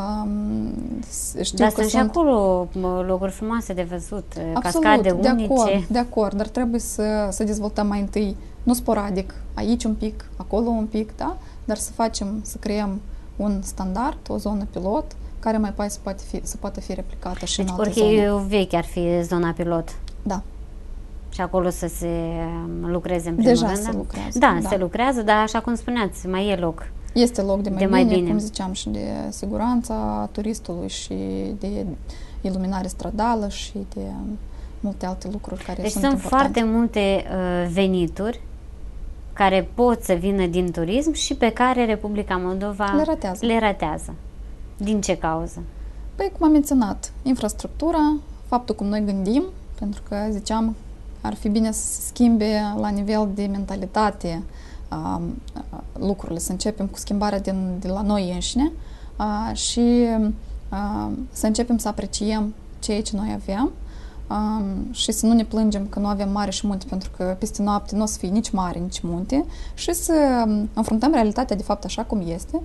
Speaker 1: Dar sunt și acolo locuri frumoase de văzut, cascade unice.
Speaker 2: De acord, dar trebuie să dezvoltăm mai întâi, nu sporadic, aici un pic, acolo un pic, da? Dar să creăm un standard, o zonă pilot, care mai apoi să poate fi replicată și în alte zone.
Speaker 1: Orheiu Vechi ar fi zona pilot.
Speaker 2: Da.
Speaker 1: Și acolo să se lucreze în primul
Speaker 2: rând.
Speaker 1: Deja
Speaker 2: se lucrează.
Speaker 1: Da, se lucrează, dar așa cum spuneați, mai e loc.
Speaker 2: Este loc de mai bine, cum ziceam, și de siguranța turistului și de iluminare stradală și de multe alte lucruri care sunt importante.
Speaker 1: Deci sunt foarte multe venituri care pot să vină din turism și pe care Republica Moldova le ratează. Din ce cauză?
Speaker 2: Păi, cum am menționat, infrastructura, faptul cum noi gândim, pentru că, ziceam, ar fi bine să se schimbe la nivel de mentalitate lucrurile, să începem cu schimbarea de la noi înșine și să începem să apreciem ceea ce noi avem și să nu ne plângem că nu avem mare și munte, pentru că peste noapte nu o să fie nici mare, nici munte, și să înfruntăm realitatea de fapt așa cum este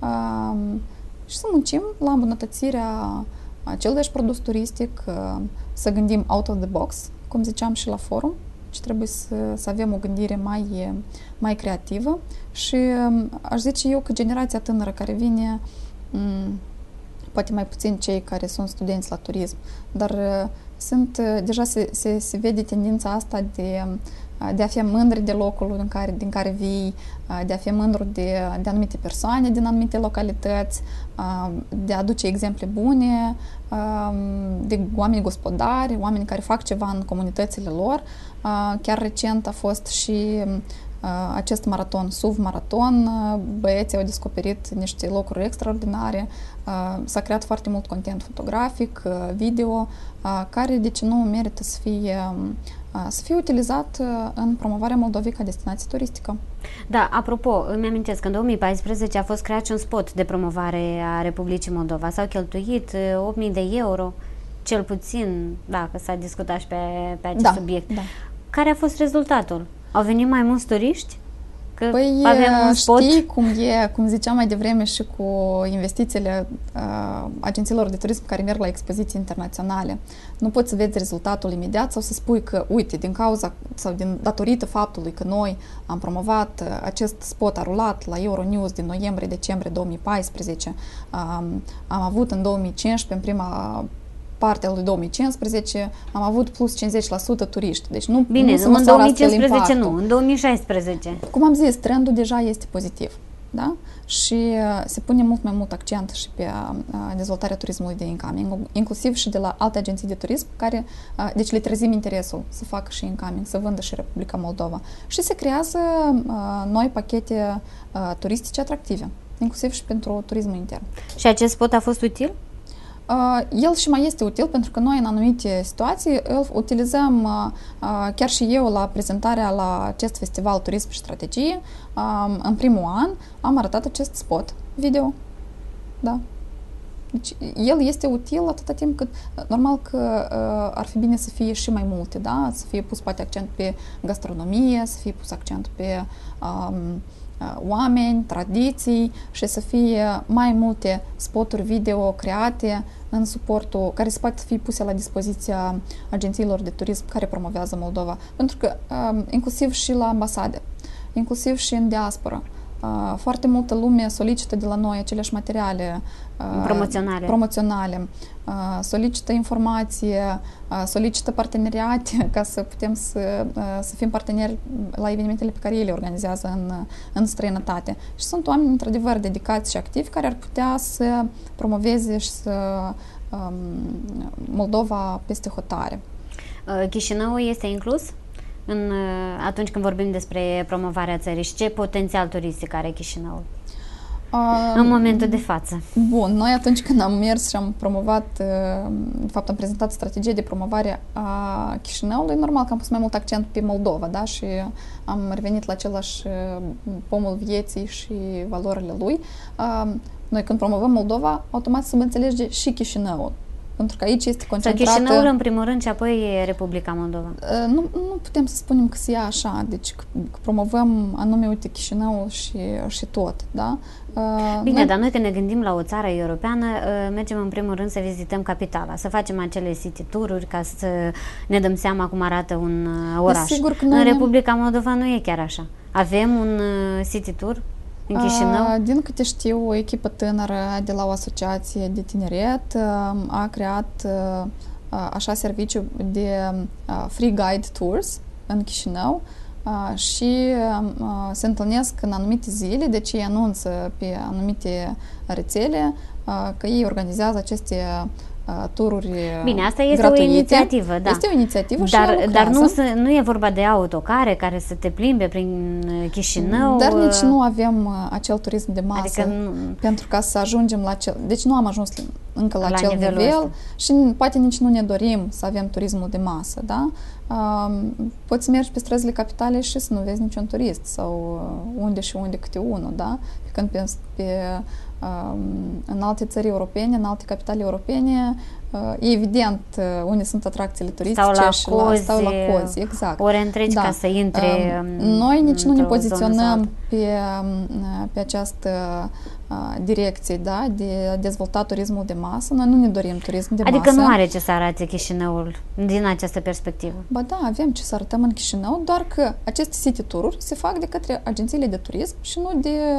Speaker 2: și să muncim la îmbunătățirea acelui produs turistic, să gândim out of the box, cum ziceam și la forum, și trebuie să avem o gândire mai creativă și aș zice eu că generația tânără care vine, poate mai puțin cei care sunt studenți la turism, dar deja se vede tendința asta de a fi mândri de locul din care vii, de a fi mândru de anumite persoane din anumite localități, de a aduce exemple bune, de oameni gospodari, oameni care fac ceva în comunitățile lor. Chiar recent a fost și acest maraton, SUV maraton, băieții au descoperit niște locuri extraordinare, s-a creat foarte mult content fotografic, video, care, de ce nu, merită să fie utilizat în promovarea Moldovei ca destinație turistică.
Speaker 1: Da, apropo, îmi amintesc că în 2014 a fost creat un spot de promovare a Republicii Moldova. S-au cheltuit 8.000 de euro, cel puțin, dacă s-a discutat și pe acest subiect.
Speaker 2: Da.
Speaker 1: Care a fost rezultatul? Au venit mai mulți turiști? Că
Speaker 2: păi
Speaker 1: avem un spot?
Speaker 2: Știi cum ziceam mai devreme și cu investițiile agențiilor de turism care merg la expoziții internaționale. Nu poți să vezi rezultatul imediat sau să spui că, uite, din cauza sau datorită faptului că noi am promovat acest spot, a rulat la Euronews din noiembrie-decembrie 2014, am avut în 2015, în prima parte al lui 2015, am avut plus 50% turiști. Deci nu
Speaker 1: în 2015 nu, în 2016.
Speaker 2: Cum am zis, trendul deja este pozitiv. Da? Și se pune mult mai mult accent și pe dezvoltarea turismului de incoming, inclusiv și de la alte agenții de turism, care, deci le trezim interesul să facă și incoming, să vândă și Republica Moldova. Și se creează noi pachete turistice atractive, inclusiv și pentru turismul intern.
Speaker 1: Și acest spot a fost util?
Speaker 2: El și mai este util pentru că noi în anumite situații îl utilizăm, chiar și eu la prezentarea la acest festival Turism și Strategie, în primul an am arătat acest spot video. Da. Deci el este util atâta timp cât, normal că ar fi bine să fie și mai multe, da? Să fie pus poate accent pe gastronomie, să fie pus accent pe oameni, tradiții și să fie mai multe spoturi video create în suportul, care se poate fi puse la dispoziția agențiilor de turism care promovează Moldova. Pentru că inclusiv și la ambasade, inclusiv și în diaspora, foarte multă lume solicită de la noi aceleași materiale promoționale, solicită informație, solicită parteneriate ca să putem să fim parteneri la evenimentele pe care ele organizează în străinătate. Și sunt oameni într-adevăr dedicați și activi care ar putea să promoveze și să Moldova peste hotare.
Speaker 1: Chișinăul este inclus atunci când vorbim despre promovarea țării și ce potențial turistic are Chișinăul? în momentul de față?
Speaker 2: Bun, noi atunci când am mers și am promovat, de fapt am prezentat strategie de promovare a Chișinăului, normal că am pus mai mult accent pe Moldova, da? Și am revenit la același pomul vieții și valorile lui. Noi când promovăm Moldova, automat se înțelege și Chișinăul. Pentru că aici este concentrată...
Speaker 1: Sau Chișinăul în primul rând și apoi Republica Moldova.
Speaker 2: Nu putem să spunem că se ia așa, deci că promovăm anume, uite, Chișinăul și tot, da?
Speaker 1: Bine, dar noi când ne gândim la o țară europeană, mergem în primul rând să vizităm capitala, să facem acele city tour-uri ca să ne dăm seama cum arată un oraș.
Speaker 2: Sigur că
Speaker 1: în Republica Moldova nu e chiar așa. Avem un city tour în Chișinău?
Speaker 2: Din câte știu, o echipă tânără de la o asociație de tineret a creat așa serviciu de free guide tours în Chișinău și se întâlnesc în anumite zile, deci ei anunță pe anumite rețele că ei organizează aceste tururi gratuite.
Speaker 1: Bine, asta este o inițiativă, da.
Speaker 2: Este o inițiativă
Speaker 1: dar nu e vorba de autocare care să te plimbe prin Chișinău.
Speaker 2: Dar nici nu avem acel turism de masă,
Speaker 1: adică
Speaker 2: pentru ca să ajungem la acel... Deci nu am ajuns încă la acel nivel și poate nici nu ne dorim să avem turismul de masă, da? Poți să mergi pe străzile capitale și să nu vezi niciun turist sau unde și unde câte unul, da? Când în alte țări europene, în alte capitale europene, e evident unde sunt atracțiile turistice stau la cozi, exact.
Speaker 1: Ore întregi ca să intre.
Speaker 2: Noi nici nu ne poziționăm pe această direcție, da, de a dezvolta turismul de masă. Noi nu ne dorim turism de masă.
Speaker 1: Adică nu are ce să arate Chișinăul din această perspectivă.
Speaker 2: Ba da, avem ce să arătăm în Chișinău, doar că aceste city tour-uri se fac de către agențiile de turism și nu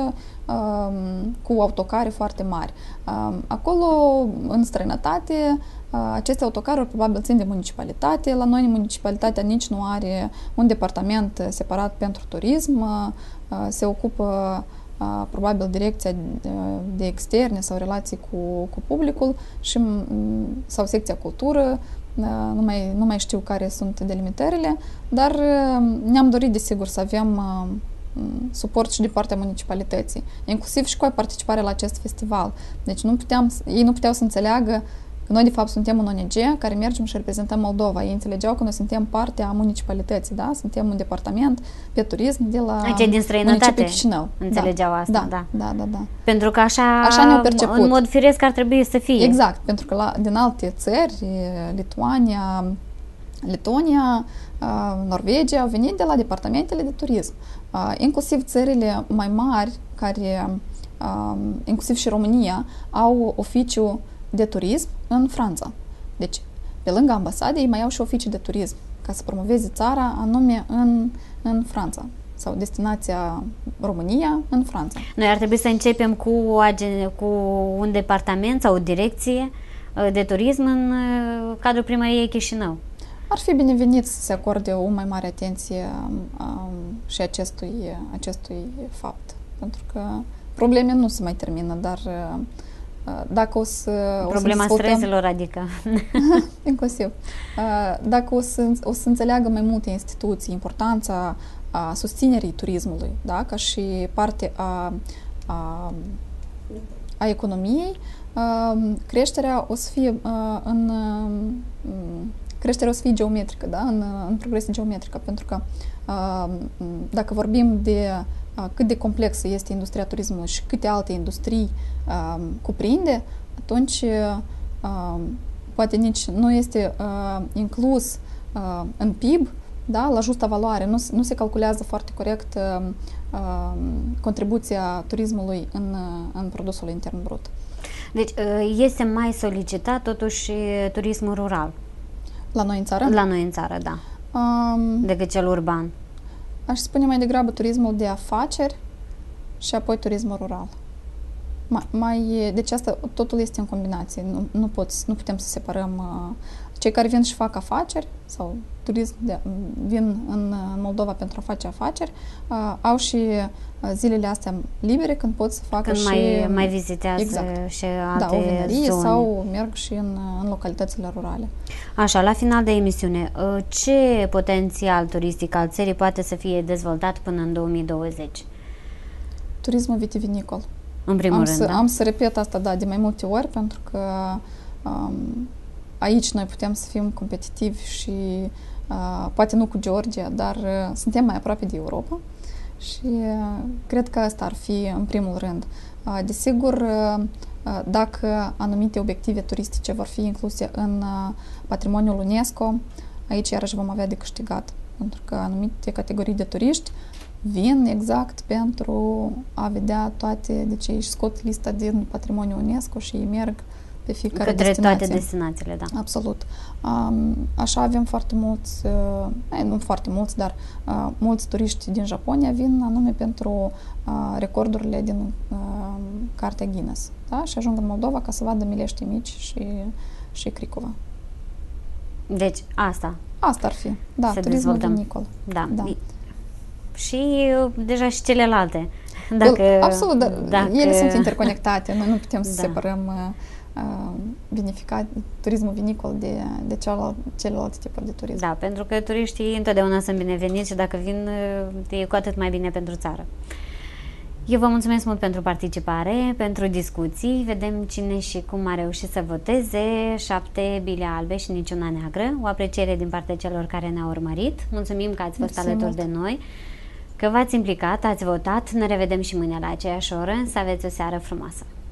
Speaker 2: cu autocare foarte mari. Acolo, în străinătate, aceste autocaruri probabil țin de municipalitate. La noi, municipalitatea nici nu are un departament separat pentru turism. Se ocupă probabil direcția de externe sau relații cu publicul sau secția cultură. Nu mai știu care sunt delimitările, dar ne-am dorit, desigur, să avem suport și din partea municipalității, inclusiv și cu participare la acest festival. Deci ei nu puteau să înțeleagă că noi, de fapt, suntem un ONG care mergem și reprezentăm Moldova. Ei înțelegeau că noi suntem parte a municipalității, da? Suntem un departament pe turism de la
Speaker 1: din străinătate
Speaker 2: Chișinău.
Speaker 1: Înțelegeau asta,
Speaker 2: da.
Speaker 1: Pentru că așa
Speaker 2: ne-au perceput.
Speaker 1: În mod firesc ar trebui să fie.
Speaker 2: Exact, pentru că din alte țări, Letonia, Norvegia, au venit de la departamentele de turism. Inclusiv țările mai mari, inclusiv și România, au oficiu de turism în Franța. Deci, pe lângă ambasade, ei mai au și oficii de turism ca să promoveze țara anume în Franța sau destinația România în Franța.
Speaker 1: Noi ar trebui să începem cu un departament sau o direcție de turism în cadrul primăriei Chișinău.
Speaker 2: Ar fi binevenit să se acorde o mai mare atenție și acestui fapt, pentru că probleme nu se mai termină, dar dacă
Speaker 1: problema streselor, adică
Speaker 2: inclusiv. Dacă o să înțeleagă mai multe instituții importanța susținerii turismului, da, ca și parte a economiei, creșterea o să fie geometrică, da, în progresie geometrică, pentru că dacă vorbim de cât de complexă este industria turismului și câte alte industrii cuprinde, atunci poate nici nu este inclus în PIB, da, la justa valoare. Nu se calculează foarte corect contribuția turismului în produsul intern brut.
Speaker 1: Deci este mai solicitat totuși turismul rural.
Speaker 2: La noi în țară?
Speaker 1: La noi în țară, da. Decât cel urban.
Speaker 2: Aș spune mai degrabă turismul de afaceri și apoi turismul rural. Deci asta totul este în combinație. Nu putem să separăm cei care vin și fac afaceri sau vin în Moldova pentru a face afaceri, au și zilele astea libere când pot să facă
Speaker 1: când mai vizitează și alte
Speaker 2: o vinărie
Speaker 1: zone.
Speaker 2: Sau merg și în localitățile rurale.
Speaker 1: Așa, la final de emisiune, ce potențial turistic al țării poate să fie dezvoltat până în 2020?
Speaker 2: Turismul vitivinicol.
Speaker 1: în primul rând, da?
Speaker 2: Am să repet asta, da, de mai multe ori, pentru că aici noi putem să fim competitivi și poate nu cu Georgia, dar suntem mai aproape de Europa și cred că asta ar fi în primul rând. Desigur, dacă anumite obiective turistice vor fi incluse în patrimoniul UNESCO, aici iarăși vom avea de câștigat, pentru că anumite categorii de turiști vin exact pentru a vedea toate, deci ei își scot lista din patrimoniul UNESCO și ei merg pe fiecare destinație.
Speaker 1: Toate destinațiile, da.
Speaker 2: Absolut. Așa avem foarte mulți, nu foarte mulți, dar mulți turiști din Japonia vin anume pentru recordurile din Cartea Guinness, da? Și ajung în Moldova ca să vadă Mileștii Mici și Cricova.
Speaker 1: Deci asta
Speaker 2: ar fi, da, turismul vinicol.
Speaker 1: Da.
Speaker 2: Da.
Speaker 1: Și deja și celelalte.
Speaker 2: Absolut, dar ele sunt interconectate. Noi nu putem să separăm turismul vinicol de celelalte tipuri de turism.
Speaker 1: Da, pentru că turiștii întotdeauna sunt bineveniți și dacă vin, e cu atât mai bine pentru țară. Eu vă mulțumesc mult pentru participare, pentru discuții. Vedem cine și cum a reușit să voteze. 7 bile albe și niciuna neagră. O apreciere din partea celor care ne-au urmărit. Mulțumim că ați fost alături de noi, că v-ați implicat, ați votat. Ne revedem și mâine la aceeași oră. Să aveți o seară frumoasă!